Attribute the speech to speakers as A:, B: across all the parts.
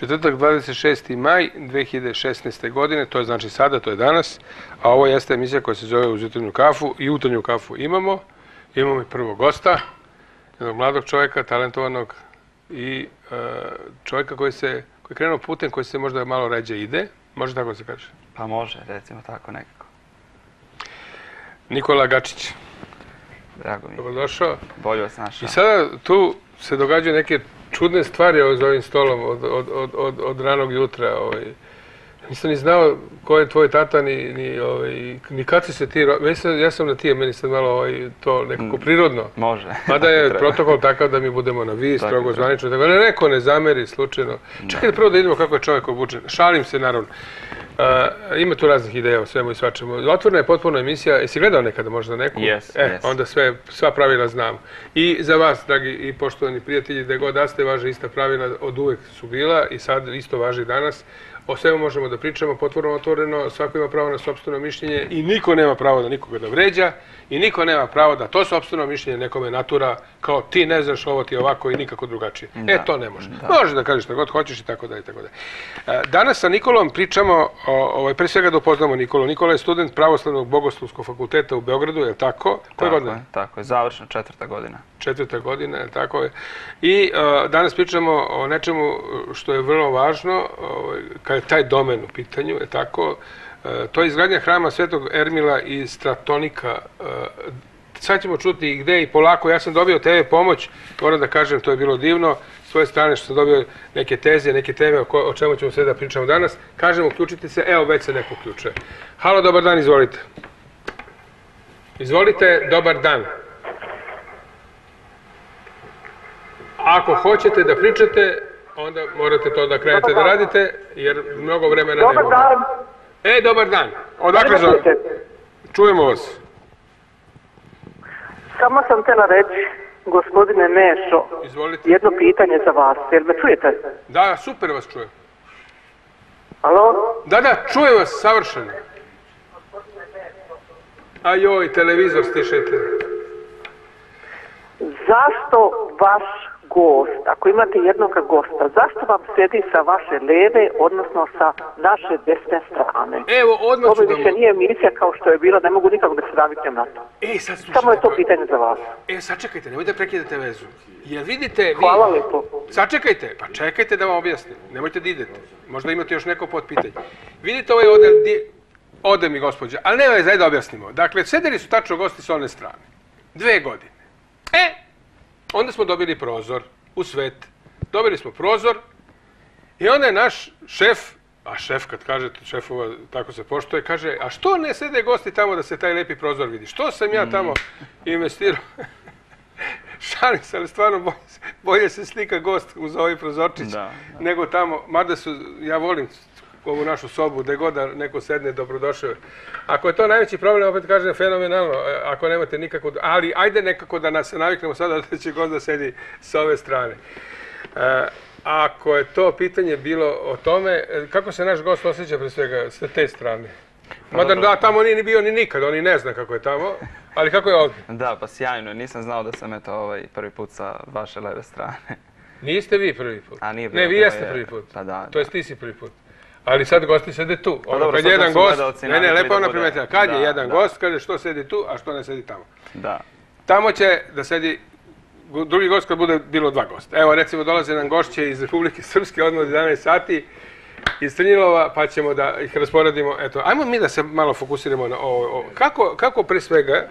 A: Četvrtak 26. maj 2016. godine, to je znači sada, to je danas, a ovo jeste emisija koja se zove Uz jutarnju kafu i jutarnju kafu imamo. Imamo i prvog gosta, jednog mladog čovjeka, talentovanog i čovjeka koji je krenuo putem koji se možda malo ređe ide, može tako se kaže?
B: Pa može, recimo tako nekako.
A: Nikola Gačić.
B: Drago mi je.
A: Dobrodošao.
B: Bolje vas našao.
A: I sada tu se događaju neke čudne stvari za ovim stolom od ranog jutra. Nisam ni znao ko je tvoj tata, ni kad si se ti... Ja sam na ti, meni sad malo to nekako prirodno.
B: Može.
A: Mada je protokol takav da mi budemo na vi, strogo zvanično. Neko ne zameri slučajno. Čekajte prvo da vidimo kako je čovjek obučen. Šalim se, naravno. Ima tu raznih ideja o svemu i svačemu. Otvorena je potpuno emisija. Jesi gledao nekada možda neku?
B: Jes.
A: Onda sva pravila znam. I za vas, dragi i poštovani prijatelji, da god da ste, važe ista pravila od uvek su bila i sad isto važi danas. O svemu možemo da pričamo potpuno otvoreno, svako ima pravo na sopstveno mišljenje i niko nema pravo da nikoga da vređa i niko nema pravo da to sopstveno mišljenje nekome natura kao ti ne znaš ovo ti ovako i nikako drugačije. To ne može. Može da kažeš šta god hoćeš i tako dalje. Danas sa Nikolom pričamo, pre svega da upoznamo Nikolu. Nikola je student Pravoslavnog bogoslovskog fakulteta u Beogradu, je li tako?
B: Tako je, završena 4. godina.
A: 4. godina, je tako je. I danas pričamo o nečemu što je vrlo važno, kad je taj domen u pitanju, je tako, to je izgradnja hrama Svetog Ermila i Stratonika. Sad ćemo čuti i gde i polako. Ja sam dobio TV pomoć, moram da kažem, to je bilo divno, s svoje strane što sam dobio neke teze, neke teme o čemu ćemo sve da pričamo danas. Kažem, uključite se, evo već se neko uključuje. Halo, dobar dan, izvolite. Izvolite, dobar dan. Ako hoćete da pričate, onda morate to da krenete da radite, jer mnogo vremena nema.
C: Dobar dan.
A: Dobar dan. Odakle zovete? Čujemo vas.
C: Samo sam htjela reći, gospodine Mešo, jedno pitanje za vas. Jel me čujete?
A: Da, super vas čujem.
C: Alo?
A: Da, čujem vas, savršeno. A joj, televizor stišajte.
C: Zašto vaš gost, ako imate jednog gosta, zašto vam sedi sa vaše leve, odnosno sa naše desne strane?
A: Evo, odmah ću da...
C: Ovo više nije emisija kao što je bila, ne mogu nikako da se naviknem na to.
A: Sad slušajte.
C: Samo je to pitanje za vas.
A: Sačekajte, nemojte prekidate vezu. Jer vidite vi...
C: Hvala lijepo.
A: Sačekajte, pa čekajte da vam objasnim. Nemojte da idete. Možda imate još neko potpitanje. Vidite ovaj odel... Ode mi, gospođa. Ali nema je, da objasnimo. Dakle, sedeli su tačno gosti s one strane. 2 godine. Onda smo dobili prozor u svet. Dobili smo prozor i onda je naš šef, a šef kad kažete šefova tako se poštuje, kaže, a što ne sede gosti tamo da se taj lepi prozor vidi? Što sam ja tamo investirao? Šalim se, ali stvarno bolje se slika gost uz ovaj prozorčić nego tamo, mada ja volim ovu našu sobu, gde god da neko sedne, dobrodošao. Ako je to najveći problem, opet kažem, fenomenalno, ako nemate nikako, ali ajde nekako da se naviknemo sada da će gost da sedi s ove strane. Ako je to pitanje bilo o tome, kako se naš gost osjeća pre svega s te strane? Mada tamo nije ni bio ni nikad, on i ne zna kako je tamo, ali kako je ovdje?
B: Da, pa sjajno, nisam znao da sam prvi put sa vaše leve strane.
A: Niste vi prvi put? Ne, vi jeste prvi put.
B: Pa da.
A: To jest ti si prvi put. Ali sad gosti sede tu. Kad je jedan gost, lepo ona primetila, kad je jedan gost, kaže što sedi tu, a što ne sedi tamo.
B: Da.
A: Tamo će da sedi drugi gost kad bude bilo 2 gosta. Evo recimo dolaze nam gošće iz Republike Srpske odmah od 11 sati, iz Trnjilova, pa ćemo da ih rasporedimo. Eto, ajmo mi da se malo fokusiramo na ovo. Kako pre svega,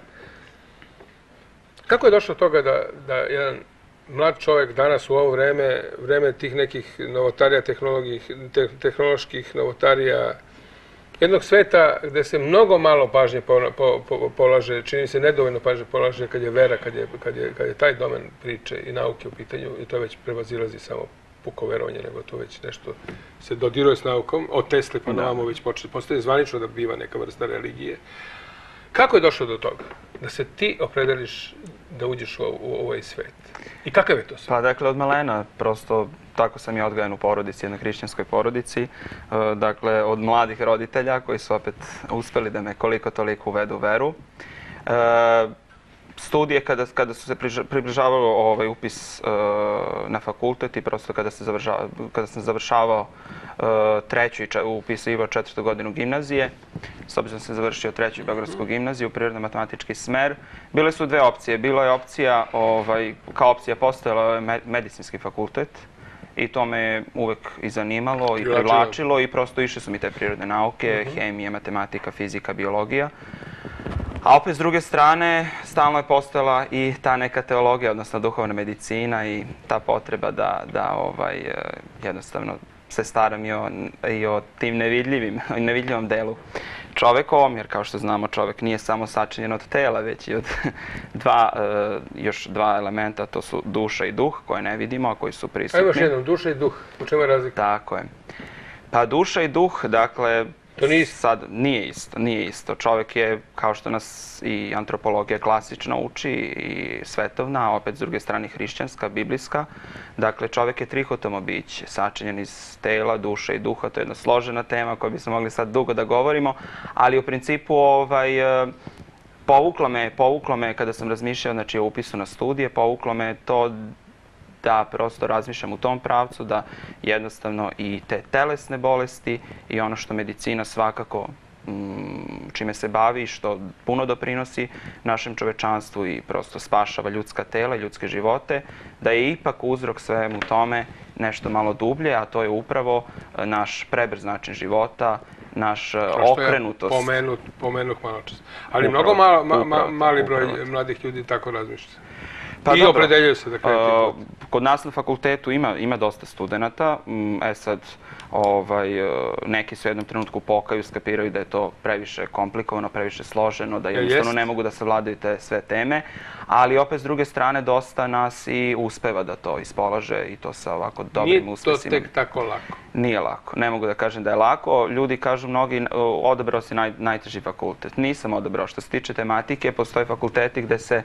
A: kako je došlo toga da jedan mlad čovjek danas u ovo vreme tih nekih novotarija, tehnoloških novotarija, jednog sveta gde se mnogo malo pažnje polaže, čini se nedovoljno pažnje polaže kad je vera, kad je taj domen priče i nauke u pitanju i to već prevazilazi samo puko verovanje, nego to već nešto se dodiruje s naukom, od Tesle pa navamo već postoje zvanično da biva neka vrsta religije. Kako je došlo do toga da se ti opredeliš da uđeš u ovaj svet? I kakav je to svet?
B: Pa dakle, od malena, prosto tako sam i odgajan u porodici, jednoj hrišćanskoj porodici. Dakle, od mladih roditelja koji su opet uspeli da me koliko toliko uvedu u veru. studije kada su se približavalo upis na fakultet i prosto kada sam završavao treću i upisivao 4. godinu gimnazije, s obzirom da sam završio 3. Beogradsku gimnaziju, prirodno-matematički smer, bile su dve opcije. Bila je opcija, kao opcija postojala je medicinski fakultet i to me uvek i zanimalo i privlačilo i prosto išle su mi te prirodne nauke, hemija, matematika, fizika, biologija. A opet s druge strane, stalno je postojala i ta neka teologija, odnosno duhovna medicina i ta potreba da jednostavno se staram i o tim nevidljivom delu čovekovom, jer kao što znamo čovek nije samo sačinjen od tela, već i od još dva elementa, to su duša i duh, koje ne vidimo, a koji su prisutni.
A: Ajmo još jednom, duša i duh, u čemu je razlika?
B: Tako je. Pa duša i duh, dakle,
A: to nije isto?
B: Sad, nije isto. Čovek je, kao što nas i antropologija klasična uči, i svetovna, a opet s druge strane hrišćanska, biblijska. Dakle, čovek je trihotomo biće, sačinjen iz tela, duše i duha. To je jedna složena tema koju bismo mogli sad dugo da govorimo, ali u principu povuklo me kada sam razmišljao o upisu na studije, povuklo me to da prosto razmišljam u tom pravcu, da jednostavno i te telesne bolesti i ono što medicina svakako čime se bavi, što puno doprinosi našem čovečanstvu i prosto spašava ljudska tela, ljudske živote, da je ipak uzrok svemu tome nešto malo dublje, a to je upravo naš prebrz način života, naš okrenutost.
A: Pomenuh malo čas. Ali mnogo mali broj mladih ljudi tako razmišlja. I opredeljuju se da krenu.
B: Kod nas na fakultetu ima dosta studenta. Sad, neki su u jednom trenutku pokaju, skapiraju da je to previše komplikovano, previše složeno, da jednostavno ne mogu da savladaju te sve teme. Ali opet s druge strane dosta nas i uspeva da to ispolaže i to sa ovako dobrim uspesima.
A: Nije to tek tako lako?
B: Nije lako. Ne mogu da kažem da je lako. Ljudi kažu mnogi, odabrao si najteži fakultet. Nisam odabrao. Što se tiče tematike, postoje fakulteti gde se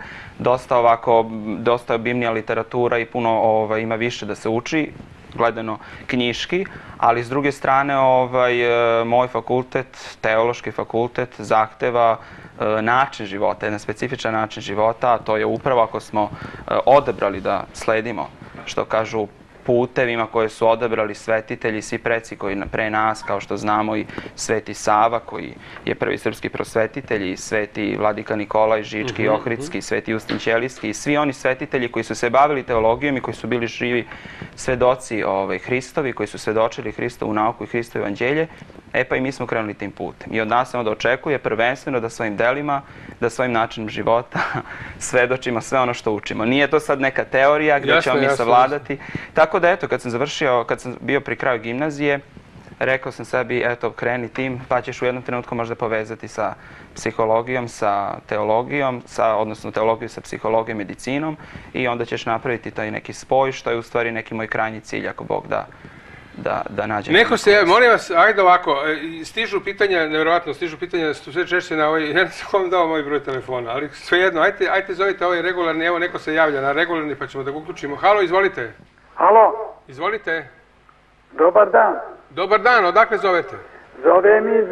B: dosta obimnija literatura i puno ima više da se uči, gledano knjiški, ali s druge strane moj fakultet, teološki fakultet, zahteva način života, jedan specifičan način života, a to je upravo ako smo odabrali da sledimo, što kažu, putevima koje su odabrali svetitelji, svi preci koji pre nas, kao što znamo i Sveti Sava, koji je prvi srpski prosvetitelj, i Sveti Vladika Nikolaj Žički i Ohridski, Sveti Justin Ćelijski i svi oni svetitelji koji su se bavili teologijom i koji su bili živi svedoci Hristovi, koji su svedočili Hristovu nauku i Hristovo evanđelje, pa i mi smo krenuli tim putem. I od nas se onda očekuje prvenstveno da svojim delima, da svojim načinom života svedočimo sve ono što učimo. Nije to sad neka teorija gdje ćemo mi savladati. Tako da, eto, kad sam bio pri kraju gimnazije, rekao sam sebi, eto, kreni tim, pa ćeš u jednom trenutku možda povezati sa psihologijom, sa teologijom, odnosno teologiju sa psihologijom, medicinom, i onda ćeš napraviti taj neki spoj, što je u stvari neki moj krajnji cilj, ako Bog da nađe.
A: Neko se, molim vas, ajde ovako, stižu pitanja, nevjerovatno, stižu pitanja, sve češće na ovaj, ne znam kom dao moj broj telefona, ali svejedno, ajte zovite ovaj regularni, evo neko se javlja na regularni pa ćemo da ga uključimo. Halo, izvolite.
C: Halo.
A: Izvolite.
C: Dobar dan.
A: Dobar dan, odakle zovete?
C: Zovem iz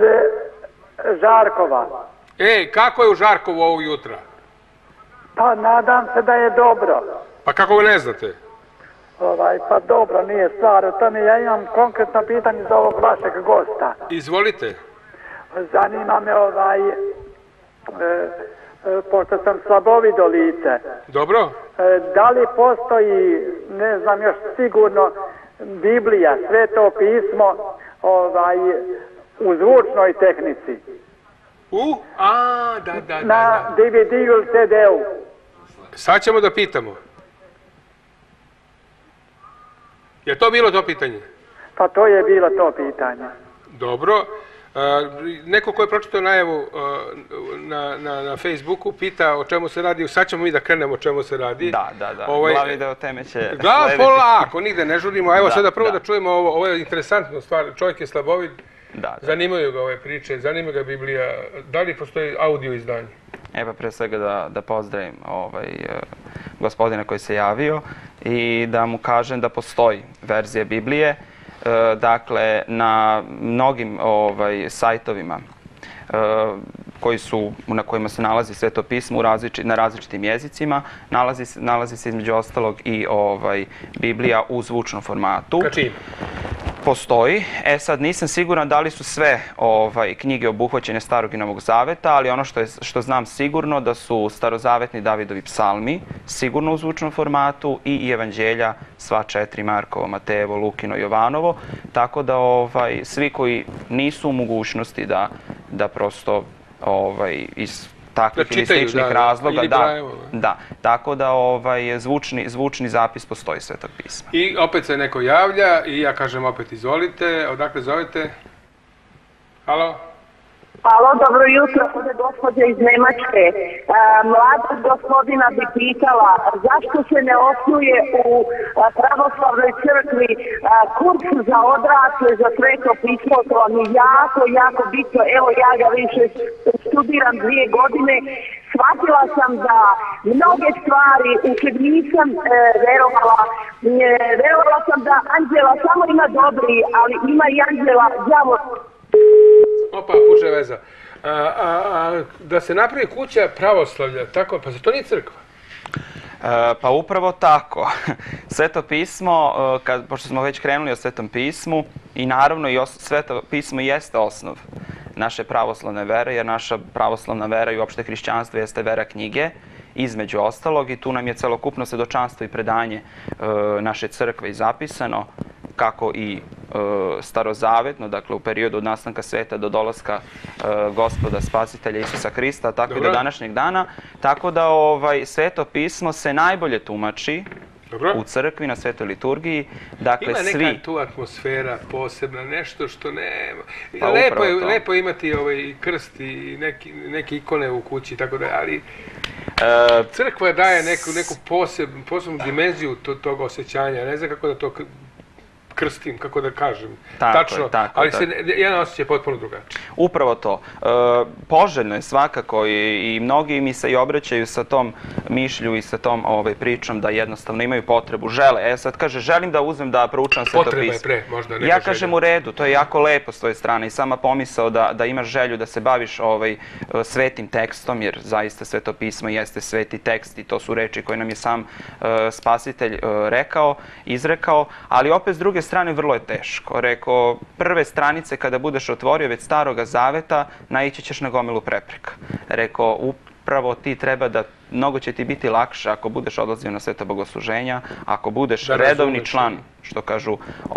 C: Žarkova.
A: Kako je u Žarkovu ovog jutra?
C: Pa nadam se da je dobro.
A: Pa kako ne znate?
C: Pa dobro, nije stvar. O tome ja imam konkretno pitanje za ovog vašeg gosta.
A: Izvolite.
C: Zanima me pošto sam slabovido lice.
A: Dobro.
C: Da li postoji, ne znam još sigurno, Biblija, Sveto pismo u zvučnoj tehnici?
A: Da.
C: Na DVD-u ili CD-u?
A: Sad ćemo da pitamo. Je to bilo to pitanje?
C: Pa to je bilo to pitanje.
A: Dobro. Neko ko je pročitao najavu na Facebooku pita o čemu se radi. Sad ćemo mi da krenemo o čemu se radi.
B: Da. Glavni deo teme će slediti.
A: Polako, nigde ne žurimo. Evo sada prvo da čujemo ovo je interesantna stvar. Čovjek je slabovid. Zanimaju ga ove priče, zanima ga Biblija. Da li postoji audio izdanje?
B: Pa pre svega da pozdravim gospodina koji se javio i da mu kažem da postoji verzija Biblije. Dakle, na mnogim sajtovima na kojima se nalazi Sveto pismo na različitim jezicima. Nalazi se između ostalog i Biblija u zvučnom formatu.
A: Znači ima?
B: Postoji. Sad nisam siguran da li su sve knjige obuhvaćene Starog i Novog Zaveta, ali ono što znam sigurno da su starozavetni Davidovi psalmi sigurno u zvučnom formatu i Evanđelja sva 4, Markovo, Matejevo, Lukino, Jovanovo, tako da svi koji nisu u mogućnosti da prosto iz takvih ili sličnih razloga, tako da zvučni zapis postoji Svetog pisma.
A: I opet se neko javlja i ja kažem opet izvolite, odakle zovete? Halo?
D: Halo, dobro jutro, ovdje gospođa iz Njemačke. Mladog gospodina bi pitala zašto se ne osnuje u pravoslavnoj crkvi kurs za odrasle za Sveto pismo, to vam je jako bitno. Evo ja ga više studiram 2 godine. Shvatila sam da mnoge stvari u koje nisam verovala sam da anđela samo ima dobri, ali ima i anđela đavo.
A: Opa, puče veza. Da se napravi kuća pravoslavlja, tako, pa za to nije crkva?
B: Pa upravo tako. Sveto pismo, pošto smo već krenuli o Svetom pismu, i naravno i Sveto pismo jeste osnov naše pravoslavne vere, jer naša pravoslavna vera i uopšte hrišćanstvo jeste vera knjige, između ostalog, i tu nam je celokupno svedočanstvo i predanje naše crkve i zapisano, kako i starozavetno, dakle u periodu od nastanka sveta do dolaska Gospoda Spasitelja Isusa Hrista, tako i do današnjeg dana. Tako da Sveto pismo se najbolje tumači u crkvi, na Svetoj liturgiji. Dakle,
A: ima neka tu atmosfera posebna, nešto što nema. Lepo je imati krst i neke ikone u kući, tako da, ali crkva daje neku posebnu dimenziju tog osjećanja. Ne znam kako da to krstim, kako da kažem, tačno, ali jedan osjećaj je potpuno drugačiji.
B: Upravo to. Poželjno je svakako i mnogi mi se i obraćaju sa tom mišlju i sa tom pričom da jednostavno imaju potrebu, žele. Sad kaže, želim da uzmem da proučam Sveto pismo.
A: Potreba je pre, možda neka
B: želja. Ja kažem u redu, to je jako lepo s tvoje strane i sama pomisao da imaš želju da se baviš svetim tekstom, jer zaista Sveto pismo jeste sveti tekst i to su reči koje nam je sam Spasitelj izrekao, ali opet s druge strane vrlo je teško. Rekao, prve stranice kada budeš otvorio već Staroga Zaveta, naići ćeš na gomilu prepreka. Rekao, upravo ti treba da, mnogo će ti biti lakše ako budeš odlazio na sveta bogosluženja, ako budeš redovni član, što kažu,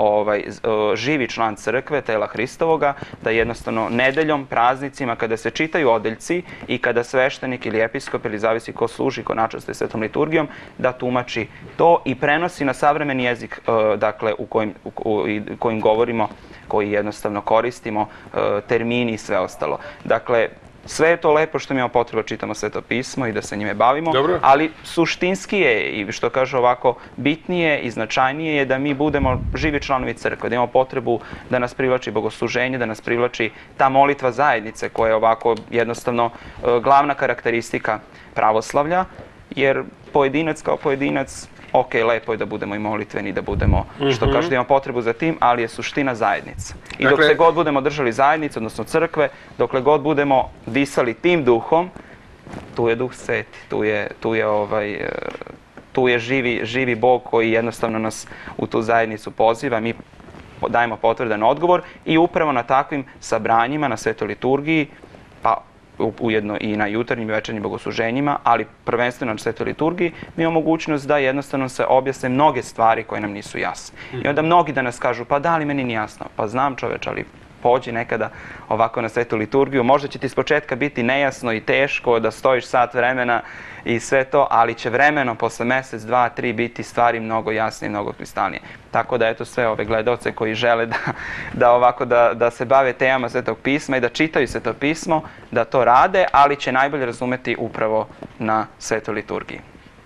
B: živi član crkve, tela Hristovoga, da jednostavno nedeljom, praznicima, kada se čitaju odeljci i kada sveštenik ili episkop, ili zavisi ko služi, ko načastuje svetom liturgijom, da tumači to i prenosi na savremeni jezik, dakle, u kojim govorimo, koji jednostavno koristimo, termini i sve ostalo. Dakle, sve je to lepo što mi imamo potrebu da čitamo Sveto pismo i da se njime bavimo, ali suštinski je, i što kaže ovako, bitnije i značajnije je da mi budemo živi članovi crkve, da imamo potrebu da nas privlači bogosluženje, da nas privlači ta molitva zajednice koja je ovako jednostavno glavna karakteristika pravoslavlja, jer pojedinac kao pojedinac, ok, lepo je da budemo i molitveni, da budemo, što kaže, da imamo potrebu za tim, ali je suština zajednica. I dok se god budemo držali zajednice, odnosno crkve, dokle god budemo disali tim duhom, tu je Duh Sveti, tu je živi Bog koji jednostavno nas u tu zajednicu poziva, mi dajemo potvrdan odgovor i upravo na takvim sabranjima, na Svetoj liturgiji, pa ujedno i na jutarnjim i večernjim bogosluženjima, ali prvenstveno na Svetoj liturgiji, mi imamo mogućnost da jednostavno se objasne mnoge stvari koje nam nisu jasne. I onda mnogi da nas kažu, pa da li meni nije jasno? Pa znam, čoveč, ali pođi nekada ovako na Svetu liturgiju. Možda će ti s početka biti nejasno i teško da stojiš sat vremena i sve to, ali će vremenom, posle mesec, 2, 3, biti stvari mnogo jasnije i mnogo kristalnije. Tako da, eto, sve ove gledaoce koji žele da se bave temama Svetog pisma i da čitaju Sveto pismo, da to rade, ali će najbolje razumeti upravo na Svetoj liturgiji.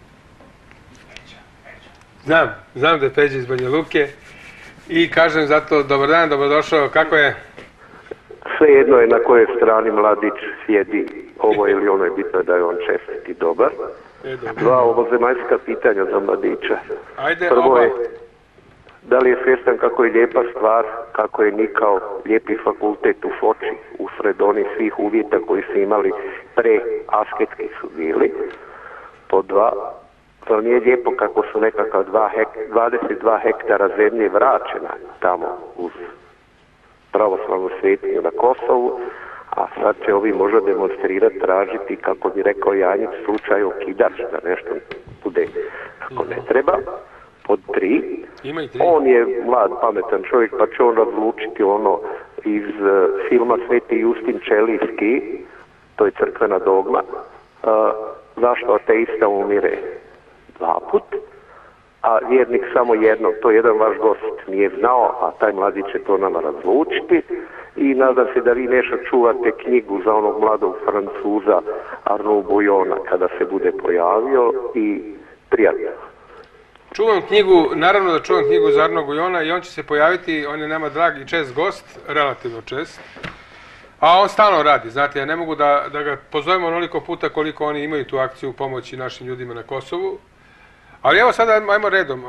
A: Znam da je Peđa iz Banja Luke i kažem zato dobar dan, dobrodošao, kako je?
E: Svejedno je na kojoj strani mladić sjedi, ovo ili ono je bitno da je on čestit i dobar. 2 ovozemaljska pitanja za mladića.
A: Ajde,
E: Prvo je, Da li je svjestan kako je lijepa stvar, kako je nikao lijepi fakultet u Foči, usred onih svih uvjeta koji su imali pre asketski su bili? Pod dva, to nije lijepo kako su nekakav 22 hektara zemlje vraćena tamo uz pravoslavnu svetinju na Kosovu, a sad će ovi možda demonstrirati, tražiti, kako bi rekao Janjić, slučaj okidač, da nešto bude kako ne treba. Pod tri, on je mlad, pametan čovjek, pa će on razlučiti ono iz filma Sveti Justin Čelijski, to je crkvena dogma, zašto ateista umire 2 put, a vjernik samo jednom. To jedan vaš gost nije znao, a taj mladić će to nama razlučiti. I nadam se da vi nešto čuvate knjigu za onog mladog Francuza Arnaud Bouillona kada se bude pojavio i prijatno.
A: Čuvam knjigu, naravno da čuvam knjigu za Arnaud Bouillona i on će se pojaviti, on je nama drag i čest gost, relativno čest. A on stalno radi, znate, ja ne mogu da ga pozovemo onoliko puta koliko oni imaju tu akciju pomoći našim ljudima na Kosovu. Ali evo sada ajmo redom,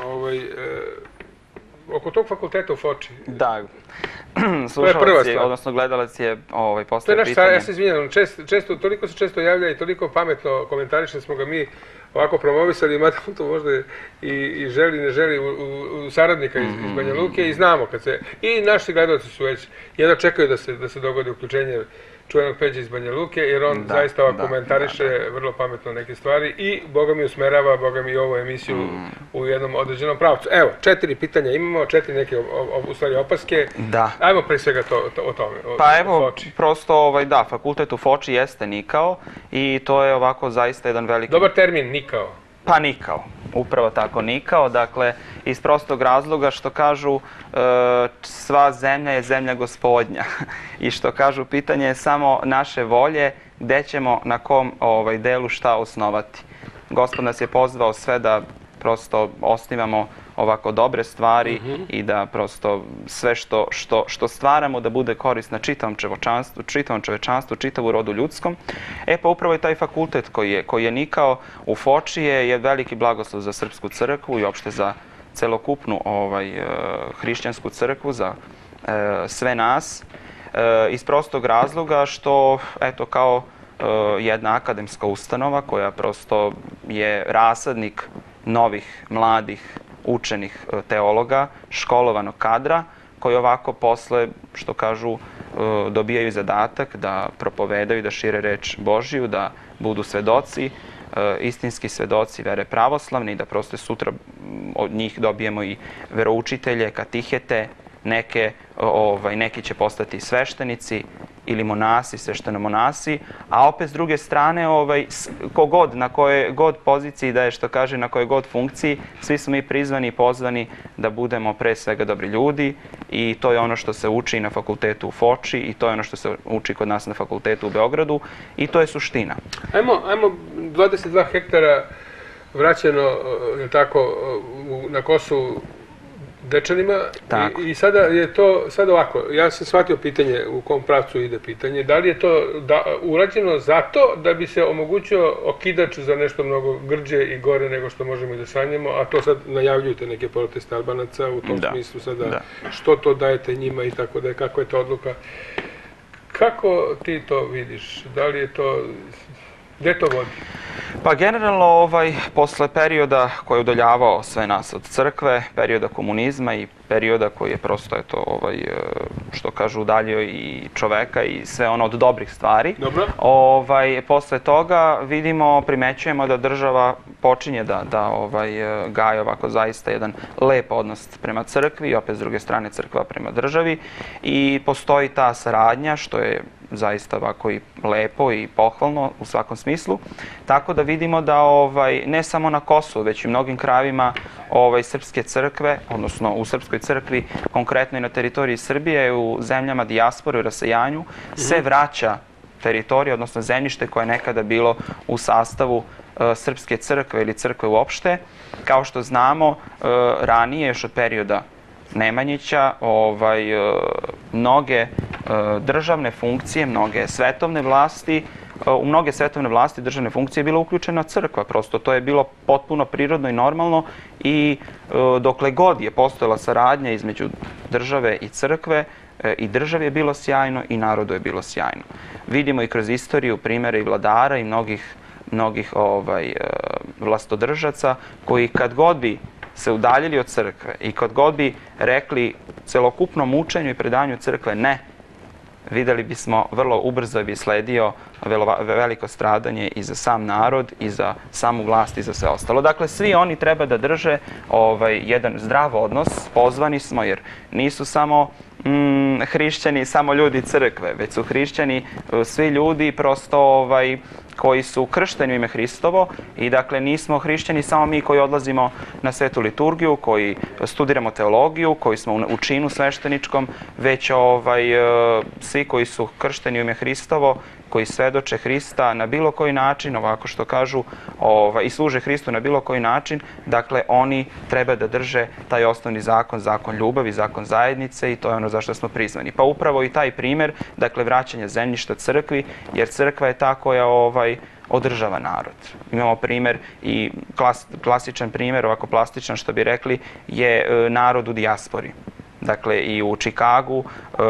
A: oko tog fakulteta u Foči.
B: Da, slušalac je, odnosno gledalac je postavio pitanje.
A: Ja se izvinjam, toliko se često javlja i toliko pametno komentariše smo ga mi ovako promovisali, mada on to možda i želi, ne želi u saradnika iz Banja Luke i znamo kad se, i naši gledalci su već, jedno čekaju da se dogodi uključenje čuvenog Peđe iz Banja Luke, jer on zaista ovako komentariše vrlo pametno neke stvari i Boga mi usmerava, Boga mi ovu emisiju u jednom određenom pravcu. Evo, 4 pitanja imamo, 4 neke u stvari opaske.
B: Da.
A: Ajmo pre svega o tome.
B: Pa evo, prosto, da, fakultet u Foči jeste nikao i to je ovako zaista jedan veliki...
A: Dobar termin, nikao.
B: Pa nikao, upravo tako nikao, dakle iz prostog razloga što kažu sva zemlja je zemlja gospodnja i što kažu pitanje je samo naše volje gdje ćemo na kom delu šta osnovati. Gospod nas je pozvao sve da prosto osnivamo ovako dobre stvari i da prosto sve što stvaramo da bude korisno čitavom čovečanstvu, čitavu rodu ljudskom. E pa upravo je taj fakultet koji je nikao u Foči je veliki blagoslov za Srpsku crkvu i uopšte za celokupnu hrišćansku crkvu, za sve nas, iz prostog razloga što, eto, kao jedna akademska ustanova koja prosto je rasadnik novih, mladih, učenih teologa, školovanog kadra, koji ovako posle, što kažu, dobijaju zadatak da propovedaju, da šire reč Božiju, da budu svedoci, istinski svedoci vere pravoslavne i da prosto sutra od njih dobijemo i veroučitelje, katihete, neki će postati sveštenici ili monasi, sveštenomonasi, a opet s druge strane, kogod, na kojoj god poziciji da je, što kaže, na kojoj god funkciji, svi smo mi prizvani i pozvani da budemo pre svega dobri ljudi i to je ono što se uči na fakultetu u Foči i to je ono što se uči kod nas na fakultetu u Beogradu i to je suština.
A: Ajmo 22 hektara vraćeno na Kosovu Dečanima i sada je to, ovako, ja sam shvatio pitanje u kom pravcu ide pitanje, da li je to urađeno zato da bi se omogućio okidač za nešto mnogo grđe i gore nego što možemo i da sanjamo, a to sad najavljujete neke proteste Albanaca u tom smislu sada, što to dajete njima i tako da je, kako je to odluka. Kako ti to vidiš? Da li je to, gdje to vodi?
B: Pa generalno posle perioda koji je udaljavao sve nas od crkve, perioda komunizma i perioda koji je prosto, što kažu, udaljio i čoveka i sve ono od dobrih stvari. Posle toga primećujemo da država počinje da gaje ovako zaista jedan lep odnos prema crkvi i opet s druge strane crkva prema državi i postoji ta saradnja što je zaista ovako i lepo i pohvalno u svakom smislu. Tako da vidimo da ne samo na Kosovu, već i u mnogim krajevima srpske crkve, odnosno u srpskoj crkvi, konkretno i na teritoriji Srbije, u zemljama dijaspore i rasejanju, se vraća teritorija, odnosno zemljište koje je nekada bilo u sastavu srpske crkve ili crkve uopšte. Kao što znamo, ranije, još od perioda Nemanjića, mnoge državne funkcije, mnoge svetovne vlasti u mnoge svetovne vlasti, državne funkcije je bila uključena crkva. Prosto to je bilo potpuno prirodno i normalno i dokle god je postojala saradnja između države i crkve, i državi je bilo sjajno i narodu je bilo sjajno. Vidimo i kroz istoriju primjere i vladara i mnogih vlastodržaca koji kad god bi se udaljili od crkve i kad god bi rekli celokupnom učenju i predanju crkve ne, videli bismo vrlo ubrzo bi sledio veliko stradanje i za sam narod i za samu vlast i za sve ostalo. Dakle, svi oni treba da drže jedan zdrav odnos, pozvani smo jer nisu samo hrišćani, samo ljudi crkve, već su hrišćani svi ljudi prosto koji su kršteni u ime Hristovo i dakle nismo hrišćani samo mi koji odlazimo na svetu liturgiju, koji studiramo teologiju, koji smo u činu svešteničkom, već svi koji su kršteni u ime Hristovo, koji svedoče Hrista na bilo koji način, ovako što kažu, i služe Hristu na bilo koji način, dakle oni treba da drže taj osnovni zakon, zakon ljubavi, zakon zajednice i to je ono za što smo prizvani. Pa upravo i taj primjer, dakle vraćanje zemljišta crkvi, jer crkva je ta koja održava narod. Imamo primjer i klasičan primjer, ovako plastičan što bi rekli, je narod u dijaspori. Dakle, i u Čikagu,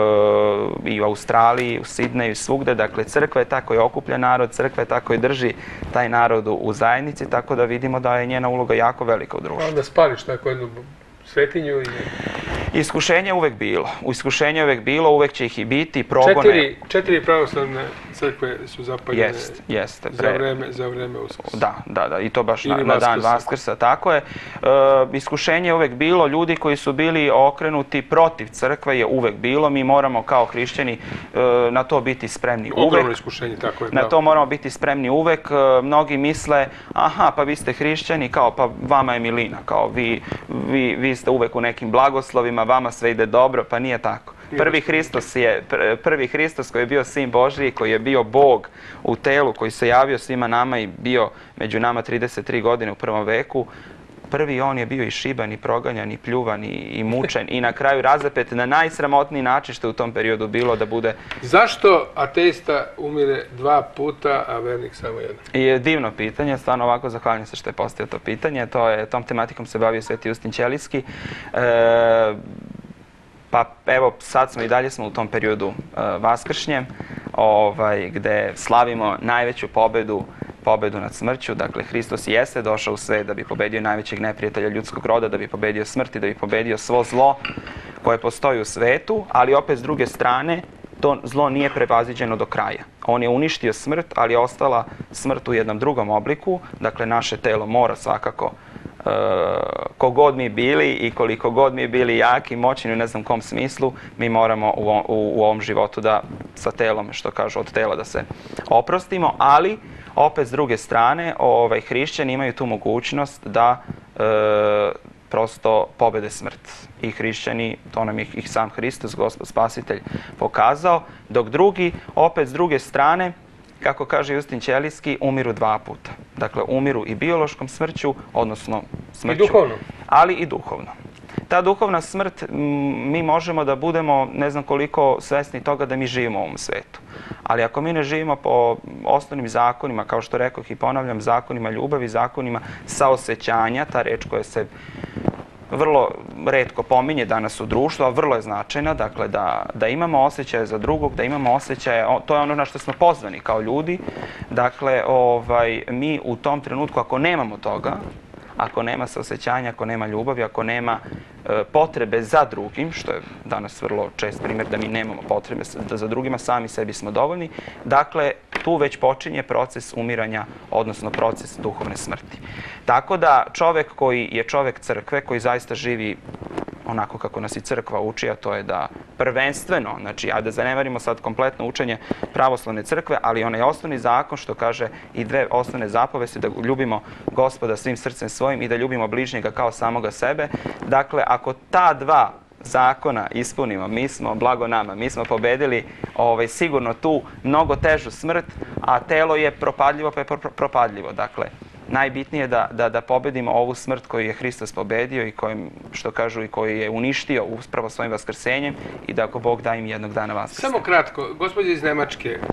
B: i u Australiji, u Sidneju, svugde. Dakle, crkva je ta koja okuplja narod, crkva je ta koja drži taj narod u zajednici, tako da vidimo da je njena uloga jako velika u društvu.
A: Onda spališ tako jednu svetinju i...
B: Iskušenje je uvek bilo. Iskušenje je uvek bilo, uvek će ih i biti, progone.
A: Četiri pravoslavne crkve su zapaljene za vreme Uskrsa.
B: Da, i to baš na dan Vaskrsa, tako je. Iskušenje je uvek bilo, ljudi koji su bili okrenuti protiv crkve je uvek bilo. Mi moramo kao hrišćani na to biti spremni uvek.
A: Ogromno iskušenje, tako je.
B: Na to moramo biti spremni uvek. Mnogi misle, aha, pa vi ste hrišćani, kao pa vama je milina, kao vi ste uvek u nekim blagoslovima, vama sve ide dobro, pa nije tako. Prvi Hristos koji je bio sin Božji, koji je bio Bog u telu, koji se javio svima nama i bio među nama 33 godine u prvom veku, prvi on je bio i šiban, i proganjan, i pljuvan, i mučen, i na kraju razapet na najsramotniji način što je u tom periodu bilo da bude...
A: Zašto ateista umire 2 puta, a vernik samo 1?
B: Je divno pitanje, stvarno ovako zahvaljujem se što je postavio to pitanje. Tom tematikom se bavio Sveti Justin Ćelijski. Pa evo, sad smo i dalje u tom periodu vaskršnjem, gde slavimo najveću pobedu nad smrću. Dakle, Hristos jeste došao u svet da bi pobedio najvećeg neprijatelja ljudskog roda, da bi pobedio smrt i da bi pobedio svo zlo koje postoji u svetu, ali opet s druge strane, to zlo nije prevaziđeno do kraja. On je uništio smrt, ali je ostala smrt u jednom drugom obliku. Dakle, naše telo mora svakako, kogod mi bili i koliko god mi bili jaki, moćni u ne znam kom smislu, mi moramo u ovom životu da sa telom, što kažu, od tela da se oprostimo, ali opet s druge strane, hrišćani imaju tu mogućnost da prosto pobede smrt. I hrišćani, to nam je ih sam Hristos, Gospod Spasitelj, pokazao, dok drugi, opet s druge strane, kako kaže Justin Ćelijski, umiru 2 puta. Dakle, umiru i biološkom smrću, odnosno smrću.
A: I duhovno.
B: Ali i duhovno. Ta duhovna smrt, mi možemo da budemo ne znam koliko svesni toga da mi živimo u ovom svetu. Ali ako mi ne živimo po osnovnim zakonima, kao što rekoh i ponavljam, zakonima ljubavi, zakonima saosećanja, ta reč koja se vrlo retko pominje danas u društvu, a vrlo je značajna, dakle da imamo osjećaje za drugog, da imamo osjećaje, to je ono na što smo pozvani kao ljudi. Dakle, mi u tom trenutku, ako nemamo toga, ako nema saosećanja, ako nema ljubavi, ako nema potrebe za drugim, što je danas vrlo čest primjer da mi nemamo potrebe za drugima, sami sebi smo dovoljni, dakle, tu već počinje proces umiranja, odnosno proces duhovne smrti. Tako da čovek koji je čovek crkve, koji zaista živi onako kako nas i crkva uči, a to je da prvenstveno, znači, da zanemarimo sad kompletno učenje pravoslavne crkve, ali onaj osnovni zakon što kaže i 2 osnovne zapovesti, da ljubimo Gospoda svim srcem svojim i da ljubimo bližnjega kao samoga sebe. Dakle, ako ta 2 zakona ispunimo, mi smo, blago nama, mi smo pobedili sigurno tu mnogo težu smrt, a telo je propadljivo pa je propadljivo. Dakle, najbitnije je da pobedimo ovu smrt koju je Hristos pobedio i kojim, što kažu, i koji je uništio upravo svojim vaskrsenjem i da ako Bog da im jednog dana vaskrsne.
A: Samo kratko, gospođa iz Nemačke,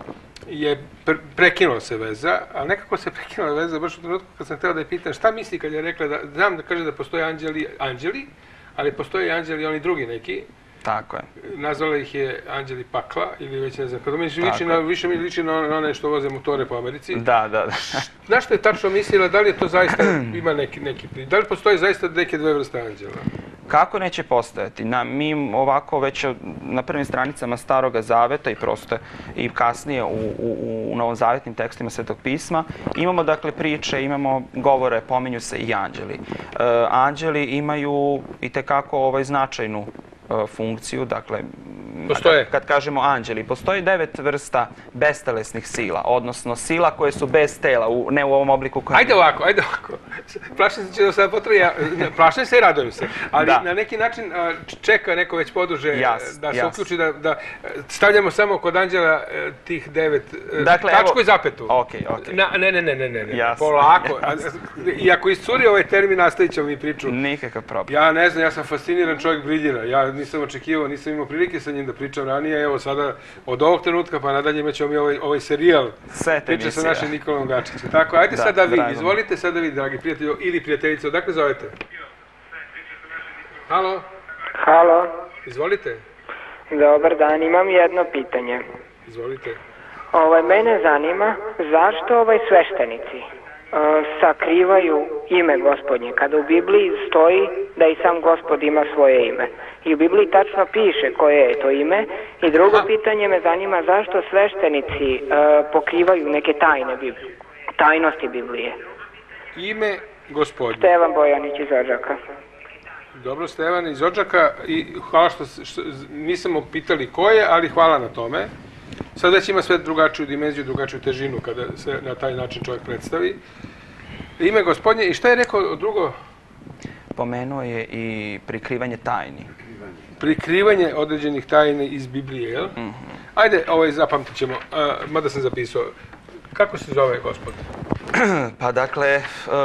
A: je prekinula se veza, ali nekako se prekinula veza baš u trenutku kad sam htio da je pitam šta misli kad je rekla da, znam da kaže da postoje anđeli, ali postoje i anđeli oni drugi neki.
B: Tako je.
A: Nazvala ih je anđeli pakla ili već ne znam, kada više mi liči na one što voze motore po Americi.
B: Da.
A: Znaš što je tačno mislila, da li je to zaista ima neki, da li postoji zaista neke dve vrste anđela?
B: Kako neće postojati? Mi ovako već na prvim stranicama Staroga zaveta i prosto i kasnije u novozavetnim tekstima Svetog pisma imamo dakle priče, imamo govore, pominju se i anđeli. Anđeli imaju itekako značajnu funkciju, dakle, kad kažemo anđeli, postoji 9 vrsta bestelesnih sila, odnosno sila koje su bez tela, ne u ovom obliku koje...
A: Ajde ovako. Plašim se će da sad potrebe, plašim se i radujem se, ali na neki način čeka neko već poduže da se uključi, da stavljamo samo kod anđela tih 9, tačku i zapetu.
B: Okej.
A: Ne, polako. I ako iscuri ovaj termin, nastavit ćemo mi priču.
B: Nikakav problem.
A: Ja ne znam, ja sam fasciniran čovjek, briljira. Ja nisam očekivao, nisam imao prilike sa njim da pričam ranije. Evo sada, od ovog trenutka pa nadalje imaćemo mi ovaj serijal priče sa našim Nikolom Gačićem. Tako, ajde sad da vi, izvolite sad da vi, dragi prijatelji ili prijateljice, odakle zovete? Halo?
F: Halo?
A: Izvolite.
F: Dobar dan, imam jedno pitanje.
A: Izvolite.
F: Mene zanima zašto sveštenici sakrivaju ime Gospodnje, kada u Bibliji stoji da i sam Gospod ima svoje ime. I u Bibliji tačno piše koje je to ime. I drugo pitanje me zanima zašto sveštenici pokrivaju neke tajnosti Biblije.
A: Ime Gospodnje.
F: Stevan Bojanić iz Odžaka.
A: Dobro, Stevan iz Odžaka, i hvala što nismo pitali ko je, ali hvala na tome. Sad već ima sve drugačiju dimenziju, drugačiju težinu kada se na taj način čovjek predstavi. Ime Gospodnje, i šta je rekao drugo?
B: Pomenuo je i prikrivanje tajni.
A: Prikrivanje određenih tajni iz Biblije, jel? Ajde, zapamtit ćemo, mada sam zapisao. Kako se zove Gospod?
B: Pa dakle,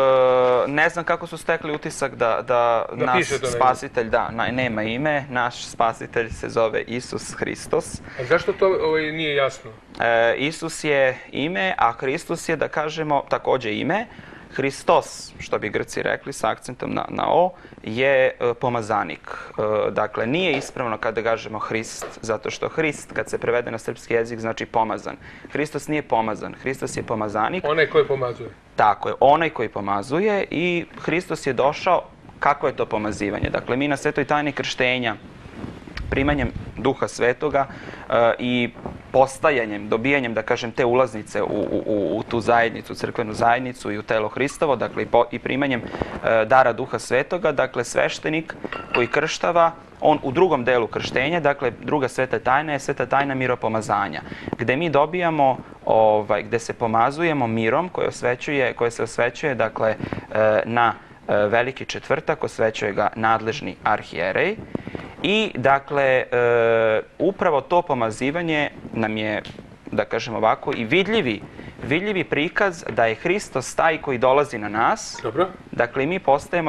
B: ne znam kako su stekli utisak da naš spasitelj, nema ime, naš spasitelj se zove Isus Hristos.
A: A zašto to nije jasno?
B: Isus je ime, a Hristos je, da kažemo, također ime. Hristos, što bi Grci rekli sa akcentom na O, je pomazanik. Dakle, nije ispravno kada kažemo Hrist, zato što Hrist, kad se prevede na srpski jezik, znači pomazan. Hristos nije pomazan, Hristos je pomazanik.
A: Onaj koji pomazuje.
B: Tako je, onaj koji pomazuje, i Hristos je došao, kako je to pomazivanje? Dakle, mi na svetoj tajni krštenja, primanjem Duha Svetoga i postajanjem, dobijanjem, da kažem, te ulaznice u tu zajednicu, crkvenu zajednicu i u telo Hristovo, dakle i primanjem dara Duha Svetoga, dakle sveštenik koji krštava, on u drugom delu krštenja, dakle druga sveta tajna je sveta tajna miropomazanja, gde mi dobijamo, gde se pomazujemo mirom koje se osvećuje, dakle, na Veliki četvrtak, osvećuje ga nadležni arhijerej. I, dakle, upravo to pomazivanje nam je, da kažem ovako, i vidljivi prikaz da je Hristos taj koji dolazi na nas.
A: Dobro.
B: Dakle, mi postajemo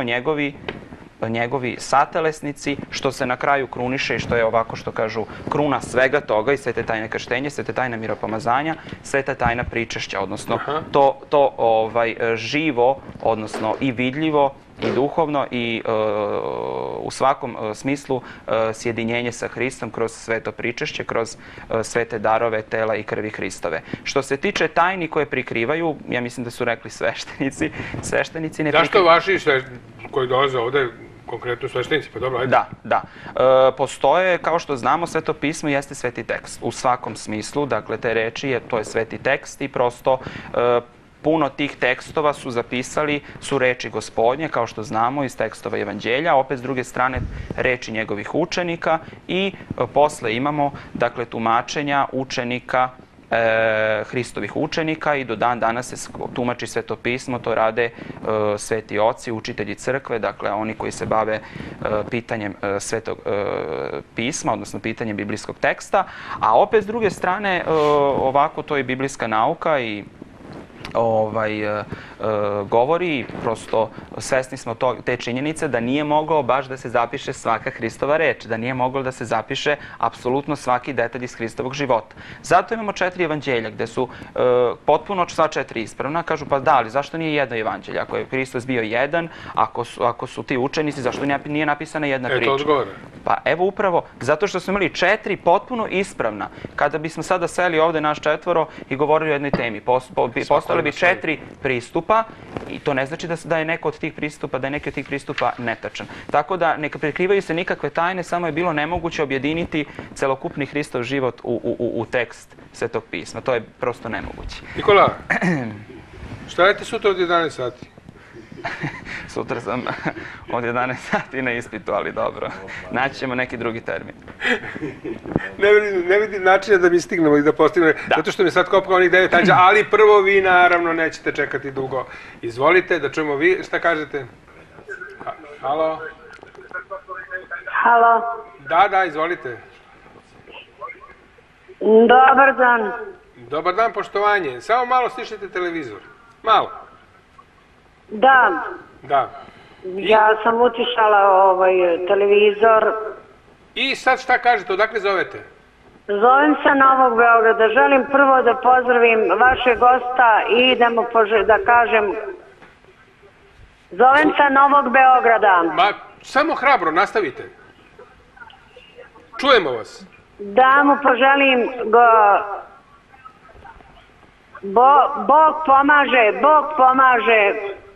B: njegovi satelesnici, što se na kraju kruniše i što je ovako, što kažu, kruna svega toga i svete tajne krštenja, svete tajna miropomazanja, sveta tajna pričešća, odnosno to živo, odnosno i vidljivo i duhovno i u svakom smislu sjedinjenje sa Hristom kroz sveto pričešće, kroz svete darove tela i krvi Hristove. Što se tiče tajni koje prikrivaju, ja mislim da su rekli sveštenici ne prikrivaju.
A: Zašto vaši koji dolaze ovde, konkretno sveštenici, pa dobro, ajde.
B: Da. Postoje, kao što znamo, Sveto pismo jeste sveti tekst u svakom smislu, dakle te reči, to je sveti tekst i prosto puno tih tekstova su reči Gospodnje, kao što znamo, iz tekstova Evanđelja, opet s druge strane reči njegovih učenika i posle imamo, dakle, tumačenja učenika, Hristovih učenika, i do dan danas se tumači Sveto pismo, to rade sveti oci, učitelji crkve, dakle oni koji se bave pitanjem Svetog pisma, odnosno pitanjem biblijskog teksta, a opet s druge strane ovako to je biblijska nauka i govori, prosto svesni smo te činjenice da nije mogao baš da se zapiše svaka Hristova reč, da nije moglo da se zapiše apsolutno svaki detalj iz Hristovog života. Zato imamo 4 evanđelja gde su potpuno sva 4 ispravna. Kažu pa da, ali zašto nije jedno evanđelje? Ako je Hristos bio jedan, ako su ti učenici, zašto nije napisana jedna priča?
A: To odgovore.
B: Pa evo upravo, zato što smo imali 4 potpuno ispravna. Kada bismo sada seli ovde naš 4 i govorili o jednoj temi, postali bi 4 pristupa i to ne znači da je neko od tih pristupa netačan. Tako da ne prikrivaju se nikakve tajne, samo je bilo nemoguće objediniti celokupni Hristov život u tekst Svetog pisma. To je prosto nemoguće.
A: Nikola, šta radite sutra od 11 sati?
B: Sutra sam od 11 sati na ispitu, ali dobro. Naći ćemo neki drugi termin.
A: Ne vidim načina da mi stignemo i da postignemo, zato što mi sad kopka onih 9 anđela, ali prvo vi naravno nećete čekati dugo. Izvolite, da čujemo vi, šta kažete? Halo?
D: Halo?
A: Da, izvolite.
D: Dobar dan.
A: Dobar dan, poštovanje. Samo malo stišite televizor. Malo.
D: Da. Ja sam utišala televizor.
A: I sad šta kažete, odakle zovete?
D: Zovem sa Novog Beograda. Želim prvo da pozdravim vaše gosta i da kažem... Zovem sa Novog Beograda.
A: Ma, samo hrabro, nastavite. Čujemo vas.
D: Da mu poželim... Bog pomaže.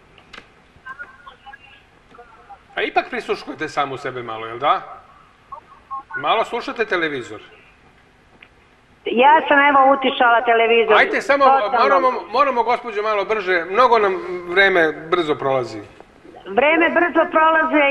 A: A ipak prisluškujete samo sebe malo, jel da? Malo slušate televizor.
D: Ja sam evo utišala televizor.
A: Ajde, samo moramo gospođo malo brže, mnogo nam vreme brzo prolazi.
D: Vreme brzo prolazi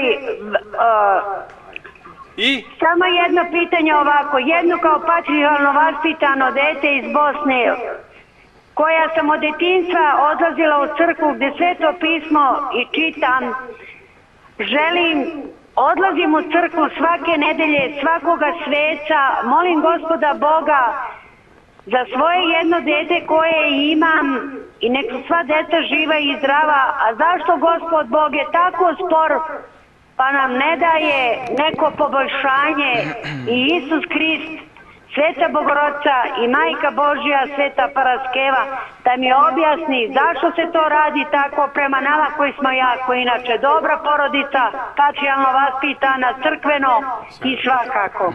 A: i...
D: Samo jedno pitanje ovako, jedno kao patrijarhalno vaspitano dete iz Bosne, koja sam od detinjstva odlazila u crkvu gdje Sveto pismo i čitam, odlazim u crkvu svake nedelje, svakoga sveca, molim Gospoda Boga za svoje jedno dete koje imam i nek su sva deca živa i zdrava, a zašto Gospod Bog je tako spor pa nam ne daje neko poboljšanje i Isus Krist, Sveta Bogorodica i Majka Božja, Sveta Paraskeva, da mi objasni zašto se to radi tako prema nama koji smo jako inače dobra porodica, patrijarhalno vaspitana, crkveno i svakako.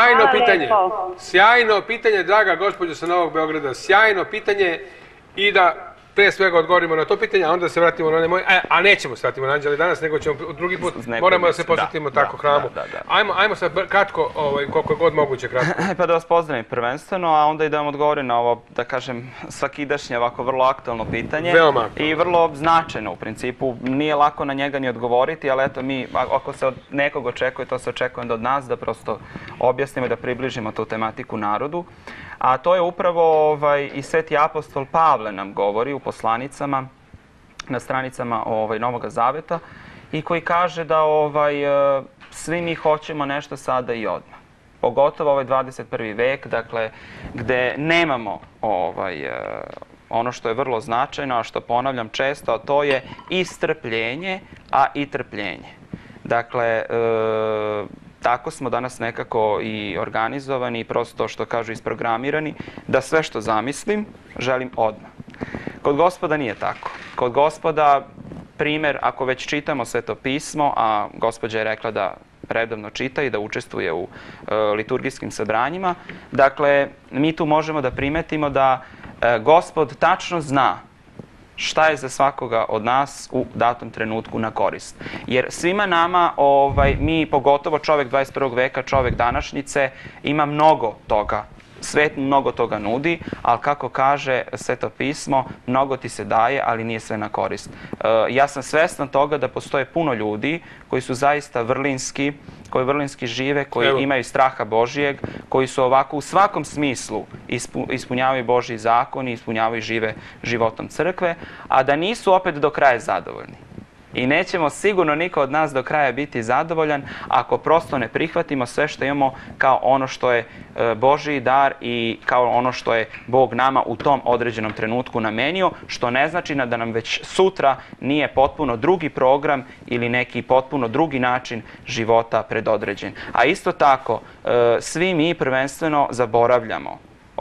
A: Sjajno pitanje, draga gospođo sa Novog Beograda, sjajno pitanje i da pre svega odgovorimo na to pitanje, a onda se vratimo na one moje, a nećemo se vratimo na anđele danas, nego ćemo drugi put, moramo da se posvetimo tako hramu. Ajmo sad kratko, koliko je god moguće kratko.
B: Pa da vas pozdravim prvenstveno, a onda i da vam odgovorim na ovo, da kažem, svakidašnje ovako vrlo aktualno pitanje.
A: Veoma.
B: I vrlo značajno u principu. Nije lako na njega ni odgovoriti, ali eto mi, ako se od nekog očekuje, to se očekuje onda od nas, da prosto objasnimo i da približimo tu tematiku narodu. A to je upravo i Sveti apostol Pavle nam govori u poslanicama, na stranicama Novog Zaveta, i koji kaže da svi mi hoćemo nešto sada i odmah. Pogotovo ovaj 21. vek, dakle, gde nemamo ono što je vrlo značajno, a što ponavljam često, a to je i strpljenje, a i trpljenje. Dakle, tako smo danas nekako i organizovani i prosto, što kažu, isprogramirani, da sve što zamislim, želim odmah. Kod Gospoda nije tako. Kod Gospoda, primjer, ako već čitamo Sveto pismo, a gospođa je rekla da redovno čita i da učestvuje u liturgijskim sabranjima, dakle, mi tu možemo da primetimo da Gospod tačno zna šta je za svakoga od nas u datom trenutku na korist. Jer svima nama, mi, pogotovo čovjek 21. veka, čovjek današnjice, ima mnogo toga. Svet mnogo toga nudi, ali kako kaže Sveto pismo, mnogo ti se daje, ali nije sve na korist. Ja sam svestan toga da postoje puno ljudi koji su zaista vrlinski, koji vrlinski žive, koji imaju straha Božijeg, koji su ovako u svakom smislu ispunjavaju Božji zakon i ispunjavaju žive životom crkve, a da nisu opet do kraja zadovoljni. I nećemo sigurno niko od nas do kraja biti zadovoljan ako prosto ne prihvatimo sve što imamo kao ono što je Božji dar i kao ono što je Bog nama u tom određenom trenutku namenio, što ne znači da nam već sutra nije potpuno drugi program ili neki potpuno drugi način života predodređen. A isto tako, svi mi prvenstveno zaboravljamo.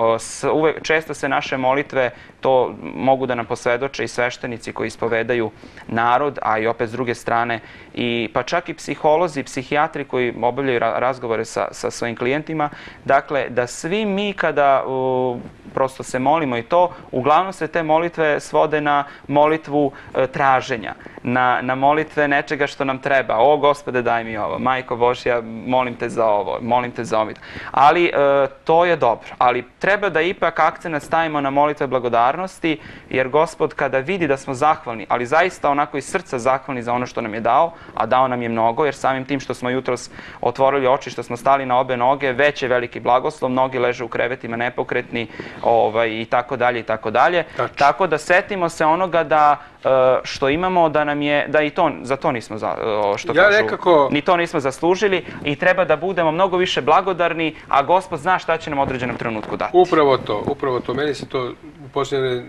B: Često se naše molitve, to mogu da nam posvedoče i sveštenici koji ispovedaju narod, a i opet s druge strane, pa čak i psiholozi, psihijatri koji obavljaju razgovore sa svojim klijentima, dakle, da svi mi kada prosto se molimo i to, uglavnom se te molitve svode na molitvu traženja, na molitve nečega što nam treba. O, Gospode, daj mi ovo. Majko Božja, molim te za ovo, molim te za ovo. Ali to je dobro. Ali treba da ipak akcenat stavimo na molitve blagodarnosti, jer Gospod kada vidi da smo zahvalni, ali zaista onako iz srca zahvalni za ono što nam je dao, a dao nam je mnogo, jer samim tim što smo jutros otvorili oči, što smo stali na obe noge, već je veliki blagoslov, mnogi leže u krevetima nepokretni i tako dalje i tako dalje. Tako da setimo se onoga da što imamo, da nam je, da i to, za to nismo, što kažu, ni to nismo zaslužili i treba da budemo mnogo više blagodarni, a Gospod zna šta će nam u određenom trenutku dati.
A: Upravo to. Meni se to u posljednje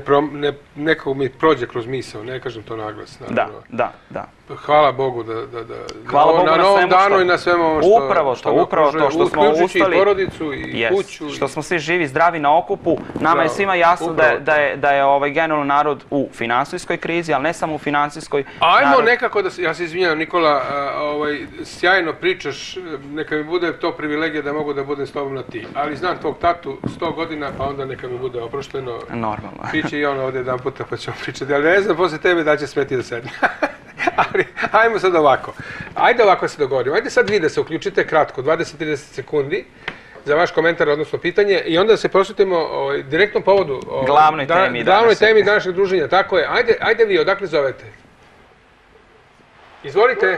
A: nekako mi prođe kroz misao, ne kažem to naglas.
B: Da.
A: Hvala Bogu
B: na
A: novom danu i na svemu ovo
B: upravo to što smo ustali,
A: uključujući i porodicu i kuću.
B: Što smo svi živi, zdravi na okupu. Nama je svima jasno da je generalno narod u finansijskoj krizi, ali ne samo u finansijskoj.
A: Ajmo nekako da se, ja se izvinjam Nikola, sjajno pričaš, neka mi bude to privilegija da mogu da budem s tobom na ti. Ali znam tvog tatu 100 godina, pa onda neka mi bude oprošteno.
B: Normalno.
A: Priče i on ovdje jedan puta pa ćemo pričati, ali ne znam posle tebe da će smeti da sedne. Ali, ajmo sad ovako. Ajde ovako se dogovorimo. Ajde sad vi da se uključite kratko, 20-30 sekundi za vaš komentar, odnosno pitanje, i onda se posvetimo direktnom povodu.
B: Glavnoj
A: temi današnjeg druženja. Tako je. Ajde vi, odakle zovete? Izvolite.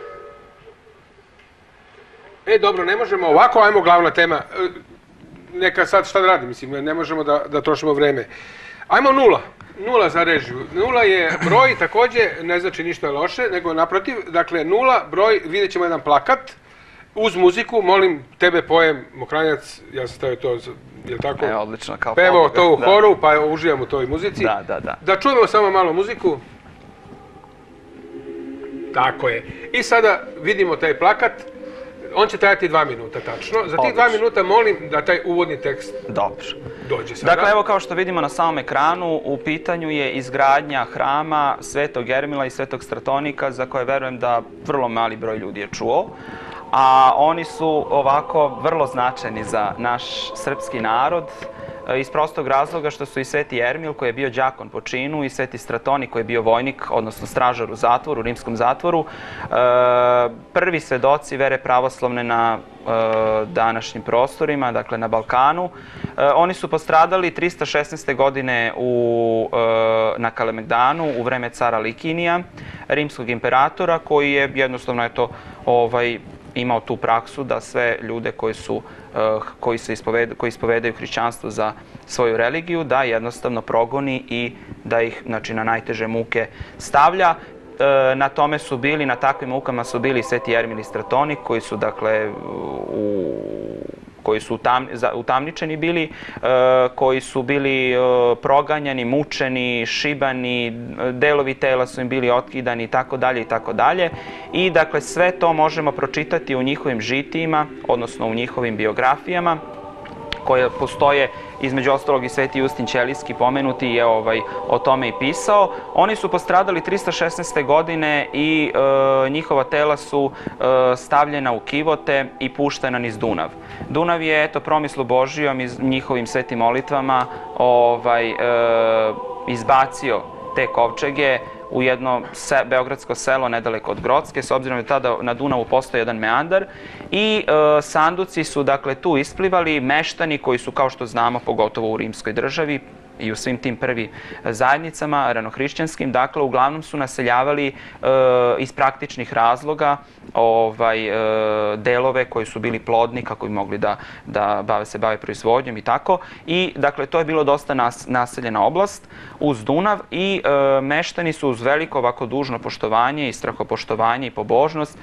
A: Dobro, ne možemo ovako, ajmo glavna tema. Neka sad šta da radi, mislim, ne možemo da trošimo vreme. Ajmo 0. 0 za režiju. 0 je broj, također ne znači ništa loše, nego naprotiv, dakle 0 broj, vidjet ćemo jedan plakat uz muziku, molim tebe pojem Mokranjac, ja sam stavio to, je li tako?
B: Odlično, kao
A: pevo to u horu, pa uživamo u toj muzici. Da čujemo samo malo muziku. Tako je. I sada vidimo taj plakat. On će trajati 2 minuta, tačno. Za tih 2 minuta molim da taj uvodni tekst dođe sada.
B: Dakle, evo kao što vidimo na samom ekranu, u pitanju je izgradnja hrama Svetog Ermila i Svetog Stratonika, za koje verujem da vrlo mali broj ljudi je čuo. A oni su ovako vrlo značajni za naš srpski narod, iz prostog razloga što su i Sveti Ermil, koji je bio đakon po činu, i Sveti Stratonik, koji je bio vojnik, odnosno stražar u zatvoru, u rimskom zatvoru, prvi svedoci vere pravoslavne na današnjim prostorima, dakle na Balkanu. Oni su postradali 316. godine na Kalemegdanu u vreme cara Likinija, rimskog imperatora, koji je jednostavno imao tu praksu da sve ljude koji ispovedaju hrišćanstvo za svoju religiju, da jednostavno progoni i da ih na najteže muke stavlja. Na tome su bili, na takvim mukama su bili Sveti Ermil i Stratonik, koji su dakle utamničeni bili, koji su bili proganjani, mučeni, šibani, delovi tela su im bili otkidani itd. I dakle sve to možemo pročitati u njihovim žitijima, odnosno u njihovim biografijama, koje postoje, između ostalog i Sveti Justin Ćelijski pomenuti je o tome i pisao. Oni su postradali 316. godine i njihova tela su stavljena u kivote i puštena niz Dunav. Dunav je, promislu Božijom i njihovim svetim molitvama izbacio te kovčege u jedno beogradsko selo nedaleko od Grocke, s obzirom da tada na Dunavu postoji jedan meandar, i sanduci su dakle tu isplivali, meštani koji su, kao što znamo, pogotovo u rimskoj državi, i u svim tim prvim zajednicama ranohrišćanskim, dakle, uglavnom su naseljavali iz praktičnih razloga delove koji su bili plodni, kako bi mogli da se bave proizvodnjom i tako. I, dakle, to je bilo dosta naseljena oblast uz Dunav i meštani su uz veliko ovako dužno poštovanje i strahopoštovanje i pobožnost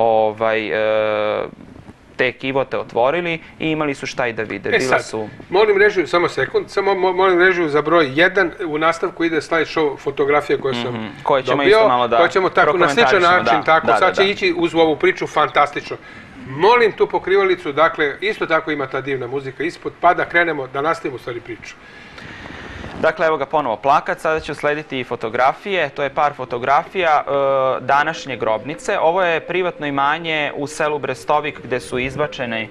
B: te kivote otvorili i imali su šta i da vide.
A: Molim režiju, samo sekund, molim režiju za broj 1, u nastavku ide slide show fotografije koje sam dobio.
B: Koje ćemo isto malo da
A: prokomentarišemo. Koje ćemo na sličan način, tako, sad će ići uz ovu priču fantastično. Molim tu pokrivalicu, dakle, isto tako ima ta divna muzika ispod, pa da krenemo, da nastavimo u stvari priču.
B: Dakle, evo ga ponovo plakat, sada će uslediti i fotografije, to je par fotografija današnje grobnice. Ovo je privatno imanje u selu Brestovik gde su izbačena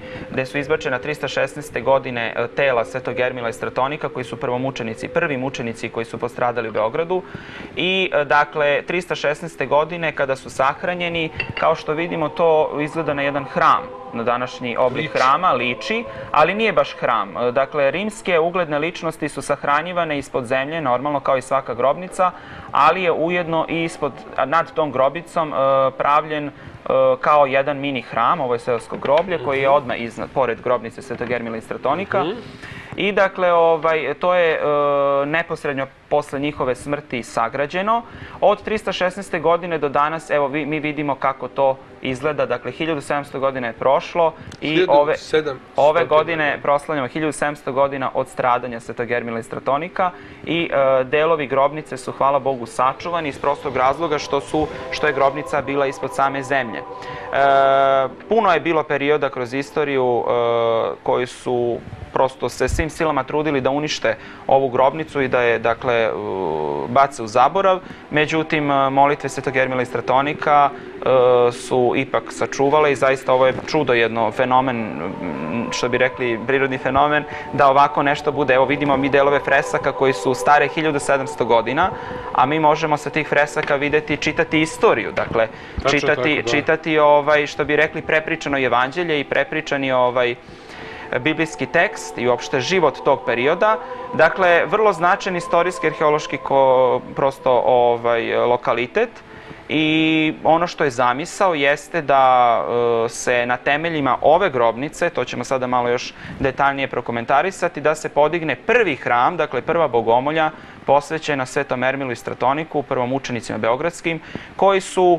B: 316. godine tela Svetog Ermila i Stratonika koji su prvi mučenici koji su postradali u Beogradu. I dakle, 316. godine kada su sahranjeni, kao što vidimo to izgleda na jedan hram. Na današnji oblik hrama, liči, ali nije baš hram. Dakle, rimske ugledne ličnosti su sahranjivane ispod zemlje, normalno kao i svaka grobnica, ali je ujedno i nad tom grobnicom pravljen kao jedan mini hram, ovo je seosko groblje, koji je odmah pored grobnice Svetog Ermila i Stratonika. I dakle, to je neposredno posle njihove smrti sagrađeno. Od 316. godine do danas, evo mi vidimo kako to izgleda, dakle 1700 godina je prošlo i ove godine proslavljamo 1700 godina od stradanja Svetog Ermila i Stratonika i delovi grobnice su, hvala Bogu, sačuvani iz prostog razloga što je grobnica bila ispod same zemlje. Puno je bilo perioda kroz istoriju koji su prosto se svim silama trudili da unište ovu grobnicu i da je, dakle, bace u zaborav. Međutim, molitve Svetog Ermila i Stratonika su ipak sačuvale i zaista ovo je čudo, jedno fenomen, što bi rekli prirodni fenomen, da ovako nešto bude. Evo vidimo mi delove fresaka koji su stare 1700 godina, a mi možemo sa tih fresaka videti, čitati istoriju, dakle, čitati što bi rekli prepričano evanđelje i prepričani biblijski tekst i uopšte život tog perioda. Dakle, vrlo značajan istorijski, arheološki prosto lokalitet i ono što je zamisao jeste da se na temeljima ove grobnice, to ćemo sada malo još detaljnije prokomentarisati, da se podigne prvi hram, dakle prva bogomolja posvećena Svetom Ermilu i Stratoniku, prvom učenicima beogradskim, koji su,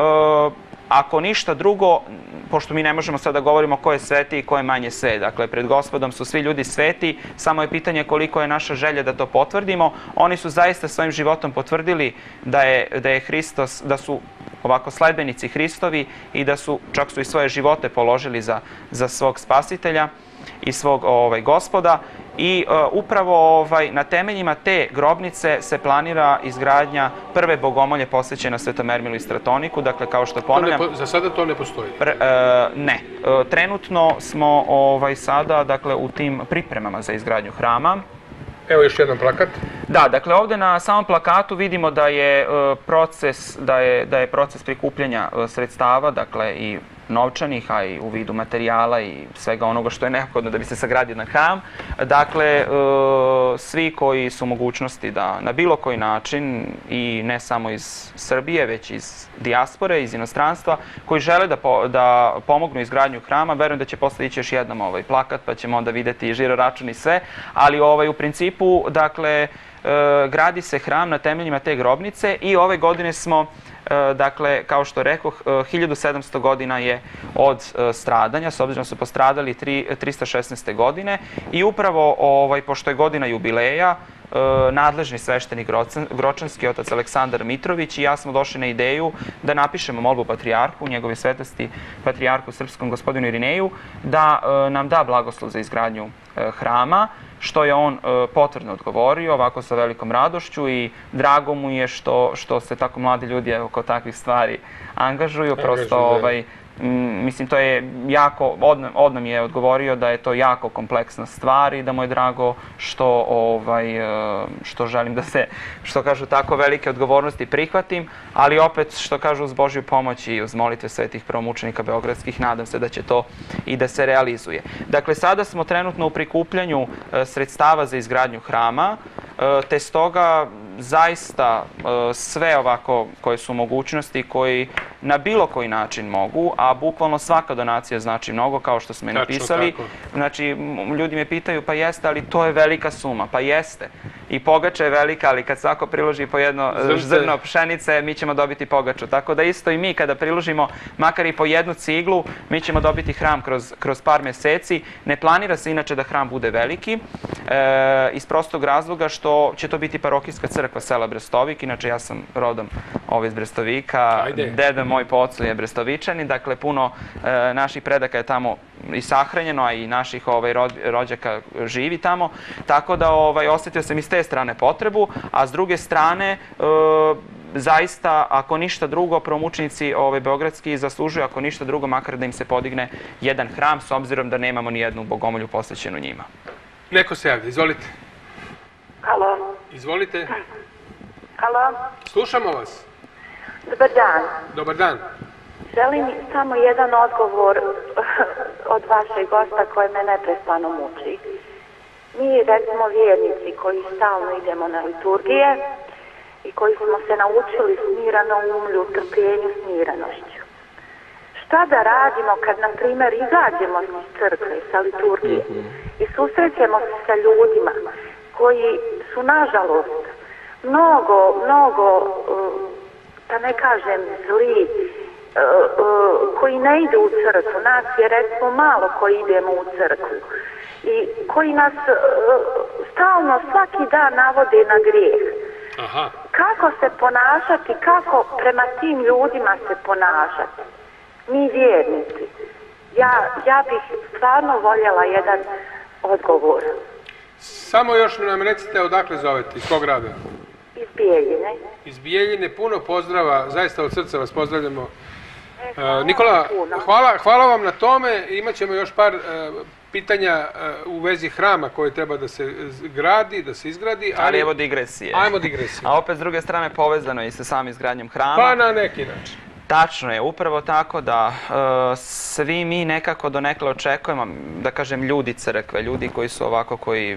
B: ako ništa drugo, pošto mi ne možemo sada da govorimo ko je sveti i ko je manje svet. Dakle, pred Gospodom su svi ljudi sveti, samo je pitanje koliko je naša želja da to potvrdimo. Oni su zaista svojim životom potvrdili da je Hristos, da su ovako sledbenici Hristovi i da su, čak su i svoje živote položili za svog spasitelja i svog Gospoda. I upravo na temeljima te grobnice se planira izgradnja prve bogomolje posvećena Svetom Ermilu i Stratoniku. Dakle, kao što ponavljam...
A: Za sada to ne postoji?
B: Ne. Trenutno smo sada, dakle, u tim pripremama za izgradnju hrama.
A: Evo još jedan plakat.
B: Da, dakle, ovde na samom plakatu vidimo da je proces prikupljanja sredstava, dakle, i novčanih, a i u vidu materijala i svega onoga što je neophodno da bi se sagradio na hram. Dakle, svi koji su mogućnosti da na bilo koji način, i ne samo iz Srbije, već iz dijaspore, iz inostranstva, koji žele da pomognu izgradnju hrama, verujem da će posle ići još jednom plakat, pa ćemo onda videti i žiro račun i sve, ali u principu, dakle, gradi se hram na temeljima te grobnice i ove godine smo, dakle, kao što rekoh, 1700 godina je od stradanja, s obzirom su postradali 316. godine i upravo, pošto je godina jubileja, nadležni sveštenik Gročanski, otac Aleksandar Mitrović i ja smo došli na ideju da napišemo molbu patrijarhu, njegove svetosti patrijarhu srpskom gospodinu Irineju, da nam da blagoslov za izgradnju hrama, što je on potvrdno odgovorio, ovako sa velikom radošću i drago mu je što se tako mladi ljudi oko takvih stvari angažuju. Prosto, mislim, to je jako, odmah mi je odgovorio da je to jako kompleksna stvar i da mu je drago što želim da se, što kažu, tako velike odgovornosti prihvatim, ali opet, što kažu, uz Božju pomoć i uz molitve svetih prvomučenika beogradskih, nadam se da će to i da se realizuje. Dakle, sada smo trenutno u prikupljanju sredstava za izgradnju hrama. te stoga zaista sve ovako koje su mogućnosti, koji na bilo koji način mogu, a bukvalno svaka donacija znači mnogo, kao što smo i napisali. Znači, ljudi me pitaju, pa jeste, ali to je velika suma. Pa jeste. I pogača je velika, ali kad svako priloži po jedno zrno pšenice, mi ćemo dobiti pogaču. Tako da isto i mi kada priložimo makar i po jednu ciglu, mi ćemo dobiti hram kroz par mjeseci. Ne planira se inače da hram bude veliki, iz prostog razloga što će to biti parohijska crkva sela Brestovik. Inače, ja sam rodom iz Brestovika, deda moj po ocu je Brestovičani, dakle puno naših predaka je tamo i sahranjeno, a i naših rođaka živi tamo, tako da osjetio sam i s te strane potrebu, a s druge strane zaista, ako ništa drugo, promučenici beogradski zaslužuju, ako ništa drugo, makar da im se podigne jedan hram, s obzirom da nemamo ni jednu bogomolju posvećenu njima.
A: Neko se javlja, izvolite.
G: Halo.
A: Izvolite.
G: Halo.
A: Slušamo vas.
G: Dobar dan.
A: Dobar dan.
G: Želim samo jedan odgovor od vašeg gosta koji me neprestano muči. Mi, recimo, vjernici koji stalno idemo na liturgije i koji smo se naučili smirano umlju, trpljenju, smiranošću. Šta da radimo kad, na primjer, izađemo iz crkve, sa liturgije i susrećemo se sa ljudima koji su, nažalost, mnogo, da ne kažem zli, koji ne ide u crkvu, nas je recimo malo koji idemo u crkvu i koji nas stalno svaki dan navode na grijeh.
A: Aha.
G: Kako se ponašati, kako prema tim ljudima se ponašati? Mi vjernici. Ja bih stvarno voljela jedan odgovor.
A: Samo još nam recite odakle zovete, iz kog grada?
G: Iz Bijeljine.
A: Iz Bijeljine, puno pozdrava, zaista od srca vas pozdravljamo. Nikola, hvala vam na tome. Imaćemo još par pitanja u vezi hrama koje treba da se gradi, da se izgradi.
B: Ali evo digresije.
A: Ajmo digresije.
B: A opet s druge strane povezano i sa samim izgradnjom hrama.
A: Pa na neki način.
B: Tačno je, upravo tako da svi mi nekako donekle očekujemo, da kažem, ljudi crkve, ljudi koji su ovako,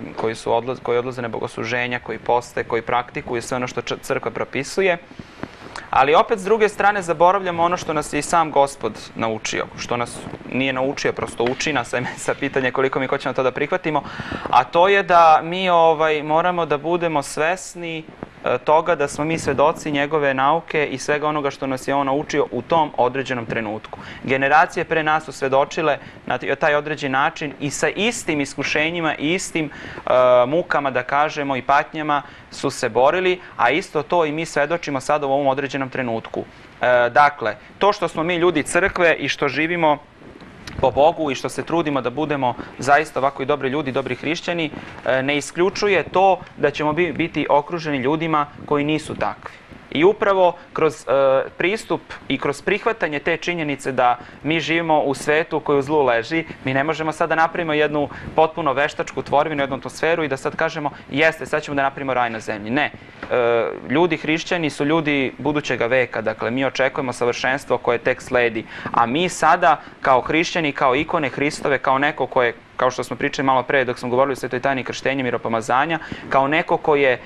B: koji odlaze na bogosluženja, koji poste, koji praktikuju sve ono što crkva propisuje. Ali opet s druge strane zaboravljamo ono što nas je i sam Gospod naučio, što nas nije naučio, prosto uči nas, sa pitanje koliko mi hoćemo to da prihvatimo, a to je da mi moramo da budemo svesni toga da smo mi svedoci njegove nauke i svega onoga što nas je on naučio u tom određenom trenutku. Generacije pre nas su svedočile na taj određen način i sa istim iskušenjima i istim mukama, da kažemo, i patnjama su se borili, a isto to i mi svedočimo sada u ovom određenom trenutku. Dakle, to što smo mi ljudi crkve i što živimo po Bogu i što se trudimo da budemo zaista ovako i dobri ljudi, dobri hrišćani, ne isključuje to da ćemo biti okruženi ljudima koji nisu takvi. I upravo kroz pristup i kroz prihvatanje te činjenice da mi živimo u svetu koji u zlu leži, mi ne možemo sad da napravimo jednu potpuno veštačku tvorevinu, jednu atmosferu i da sad kažemo jeste, sad ćemo da napravimo raj na zemlji. Ne. Ljudi hrišćani su ljudi budućega veka, dakle mi očekujemo savršenstvo koje tek sledi, a mi sada kao hrišćani, kao ikone Hristove, kao neko ko je, kao što smo pričali malo pre dok smo govorili o svetoj tajni krštenja, miropomazanja, kao neko ko je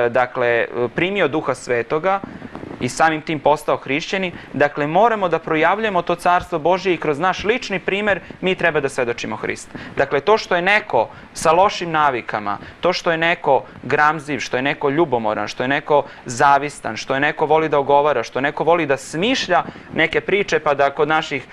B: primio Duha Svetoga i samim tim postao hrišćani, dakle moramo da projavljamo to carstvo Božje i kroz naš lični primer mi treba da svedočimo Hrista. Dakle, to što je neko sa lošim navikama, to što je neko gramziv, što je neko ljubomoran, što je neko zavistan, što je neko voli da ogovara, što neko voli da smišlja neke priče pa da kod naših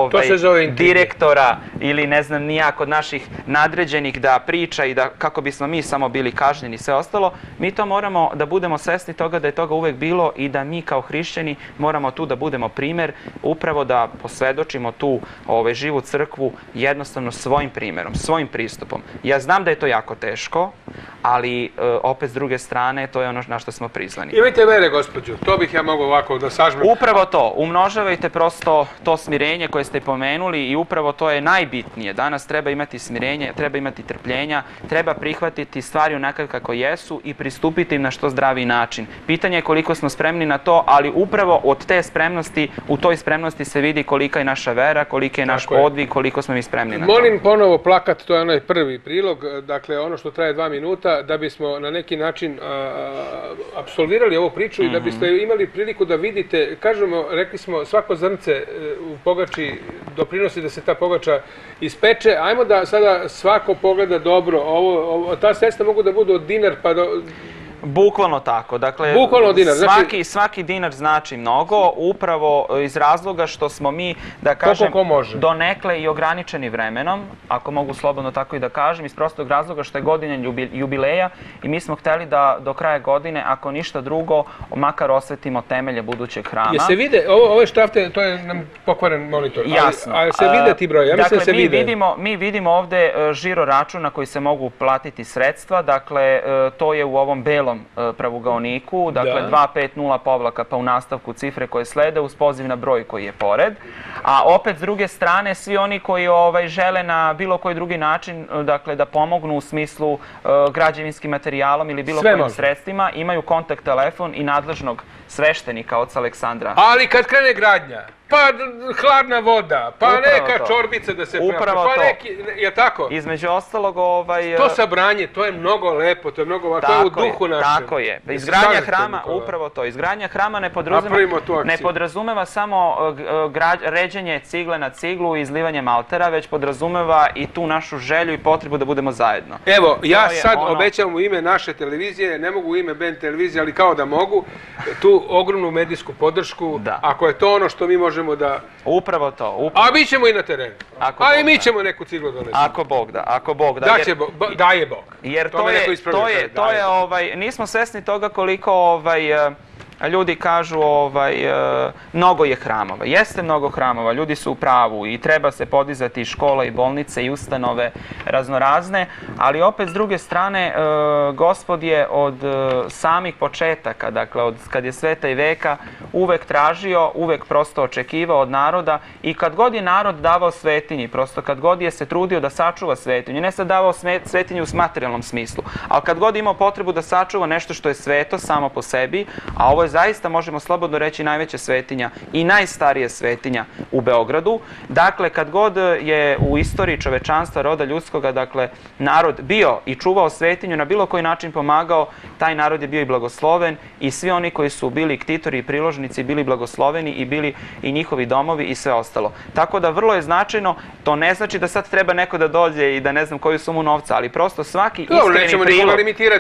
B: direktora ili ne znam ni ja, kod naših nadređenih da priča i da kako bismo mi samo bili kažnjeni i sve ostalo, mi to moramo da budemo svesni toga da je toga uvek bilo i da mi kao hrišćani moramo tu da budemo primer, upravo da posvedočimo tu živu crkvu jednostavno svojim primerom, svojim pristupom. Ja znam da je to jako teško, ali opet s druge strane to je ono na što smo prizvani.
A: Imajte vere, gospođo, to bih ja mogao ovako da sažmem.
B: Upravo to, umnožavajte prosto to smirenje koje ste pomenuli i upravo to je najbitnije. Danas treba imati smirenje, treba imati trpljenja, treba prihvatiti stvari onakav kako jesu i pristupiti im na što zdraviji način. Pitanje je koliko smo spremni na to, ali upravo od te spremnosti, u toj spremnosti se vidi kolika je naša vera, koliki je naš podvig, koliko smo mi spremni na to.
A: Molim ponovo plakat, to je onaj prvi prilog, dakle ono što traje 2 minuta, da bismo na neki način apsolvirali ovu priču i da biste imali priliku da vidite, kažemo, rekli smo, svako zrnce u pogači doprinosi da se ta pogača ispeče. Ajmo da sada svako pogleda dobro, ta sredstva mogu da budu od dinar pa do...
B: Bukvalno tako. Dakle, svaki dinar znači mnogo, upravo iz razloga što smo mi, da kažem, donekle i ograničeni vremenom, ako mogu slobodno tako i da kažem, iz prostog razloga što je godina jubileja i mi smo hteli da do kraja godine, ako ništa drugo, makar osvetimo temelje budućeg hrama.
A: Je se vide, ove štafte, to je nam pokvaren monitor, ali se vide ti broje, ja mislim da se vide.
B: Mi vidimo ovde žiro račun na koji se mogu platiti sredstva, dakle, to je u ovom belom pravugaoniku, dakle 250 povlaka pa u nastavku cifre koje slede uz poziv na broj koji je pored. A opet s druge strane svi oni koji žele na bilo koji drugi način dakle da pomognu u smislu građevinskim materijalom ili bilo kojim sredstvima imaju kontakt telefon i nadležnog sveštenika oca Aleksandra.
A: Ali kad krene gradnja, pa hladna voda, pa neka čorbica da se pravi, pa neki, je tako?
B: Između ostalog
A: to sabranje, to je mnogo lepo, to je mnogo, to je u duhu našem.
B: Tako je. Izgradnja hrama, upravo to, izgradnja hrama ne podrazumeva samo ređenje cigle na ciglu i izlivanje maltera, već podrazumeva i tu našu želju i potrebu da budemo zajedno.
A: Evo, ja sad obećam u ime naše televizije, ne mogu u ime BN televizije, ali kao da mogu, tu ogromnu medijsku podršku, ako je to ono što mi možemo da...
B: Upravo to.
A: A mi ćemo i na terenu. A i mi ćemo neku ciglu donesti.
B: Ako Bog da, ako Bog da.
A: Daje Bog.
B: Jer to je, nismo svesni toga koliko ljudi kažu mnogo je hramova. Jeste mnogo hramova, ljudi su u pravu i treba se podizati i škola i bolnice i ustanove raznorazne, ali opet s druge strane Gospod je od samih početaka, dakle od kad je sveta i veka, uvek tražio, uvek prosto očekivao od naroda i kad god je narod davao svetinji, prosto kad god je se trudio da sačuva svetinju, ne sad davao svetinju u materijalnom smislu, ali kad god imao potrebu da sačuva nešto što je sveto samo po sebi, a ovo je zaista, možemo slobodno reći, najveća svetinja i najstarija svetinja u Beogradu. Dakle, kad god je u istoriji čovečanstva, roda ljudskoga, dakle, narod bio i čuvao svetinju, na bilo koji način pomagao, taj narod je bio i blagosloven i svi oni koji su bili ktitori i priložnici bili blagosloveni i bili i njihovi domovi i sve ostalo. Tako da vrlo je značajno, to ne znači da sad treba neko da dođe i da ne znam koju sumu novca, ali prosto svaki iskreni prilog...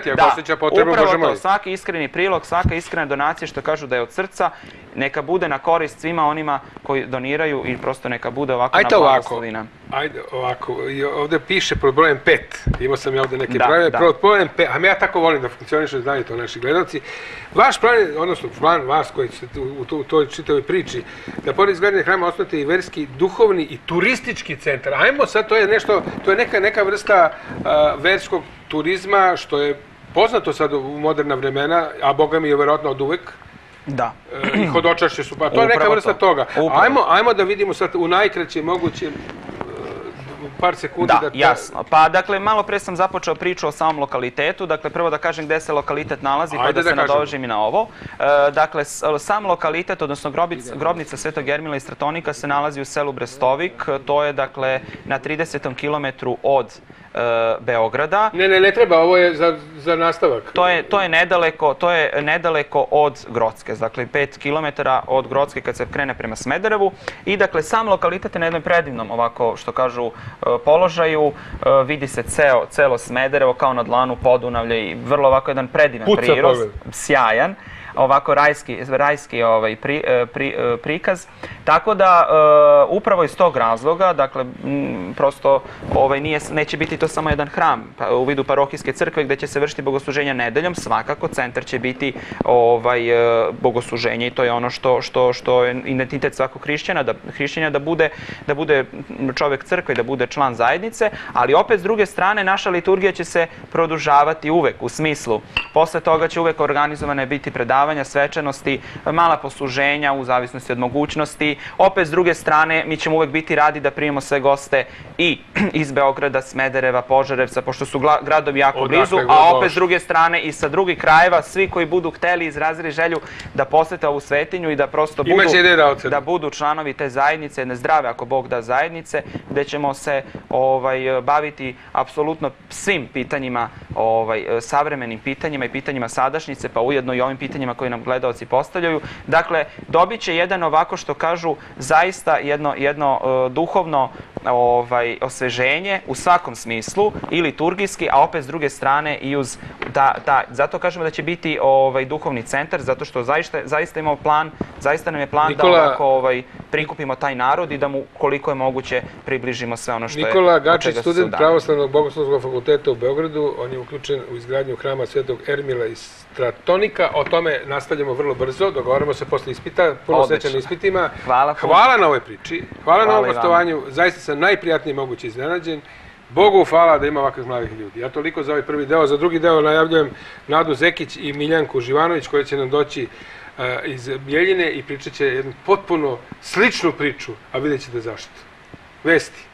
B: Svaki iskreni prilog, svaka iskrena donacija, što kažu da je od srca, neka bude na korist svima onima koji doniraju i prosto neka bude ovako na blagoslovina.
A: Ajde ovako, ovdje piše pod brojem 5, imao sam ja ovdje neke brojeve, pod brojem 5, a ja tako volim da funkcioniše, znaju to naši gledalci. Vaš plan, odnosno plan vas koji ste u toj čitavoj priči, da pored izgradnje hrama osnovate i verski, duhovni i turistički centar. Ajmo sad, to je nešto, to je neka vrsta verskog turizma, što je poznato sad u moderna vremena, a Boga mi je vjerojatno od uvek.
B: Da.
A: I hodočašće su, pa to je neka vrsta toga. Ajmo da vidimo sad u najkraćem mogućem par sekundi.
B: Da, jasno. Pa dakle, malo pre sam započeo priču o samom lokalitetu. Dakle, prvo da kažem gde se lokalitet nalazi, pa da se nadovežem i na ovo. Dakle, sam lokalitet, odnosno grobnica Svetog Jermila i Stratonika se nalazi u selu Brestovik. To je, dakle, na 30. kilometru od Beograda.
A: Ne treba, ovo je za nastavak.
B: To je nedaleko od Grocke, dakle 5 km od Grocke kad se krene prema Smederevu. I dakle, sam lokalitet je na jednom predivnom, ovako što kažu, položaju. Vidi se celo Smederevo kao na dlanu Podunavlja i vrlo ovako jedan predivan prirost, sjajan. Ovako rajski prikaz. Tako da, upravo iz tog razloga, dakle, prosto neće biti to samo jedan hram u vidu parohijske crkve gde će se vršiti bogosluženja nedeljom, svakako centar će biti bogosluženje i to je ono što je identitet svakog hrišćanina da bude čovek crkve, da bude član zajednice, ali opet s druge strane naša liturgija će se produžavati uvek, u smislu, posle toga će uvek organizovane biti predavanja, predavanja, svečanosti, mala posluženja u zavisnosti od mogućnosti. Opet, s druge strane, mi ćemo uvek biti radi da primimo sve goste i iz Beograda, Smedereva, Požarevca, pošto su gradovi jako blizu, a opet, s druge strane, i sa drugih krajeva, svi koji budu hteli, izrazili želju da posete ovu svetinju i da prosto budu članovi te zajednice, jedne zdrave, ako Bog da, zajednice, gde ćemo se baviti apsolutno svim pitanjima, savremenim pitanjima i pitanjima sadašnjice, pa ujedno i ovim pitanjima koje nam gledaoci postavljaju. Dakle, dobit će jedan, ovako što kažu, zaista jedno duhovno osveženje u svakom smislu i liturgijski, a opet s druge strane i uz zato kažemo da će biti duhovni centar, zato što zaista imamo plan, zaista nam je plan da ovako prikupimo taj narod i da mu koliko je moguće približimo sve ono što je.
A: Nikola Gačić, student Pravoslavnog bogoslovskog fakulteta u Beogradu, on je uključen u izgradnju hrama Svetog Ermila iz Stratonika. O tome nastavljamo vrlo brzo, dogovaramo se posle ispita, puno sreća na ispitima. Hvala na ovoj priči, hvala na ovom gostovanju, zaista sam najprijatniji moguće iznenađen. Bogu hvala da ima ovakvih mladih ljudi. Ja toliko za ovaj prvi deo, za drugi deo najavljujem Nadu Zekić i Miljanku Živanović koji će nam doći iz Bjeljine i pričat će jednu potpuno sličnu priču, a vidjet ćete zašto. Vesti.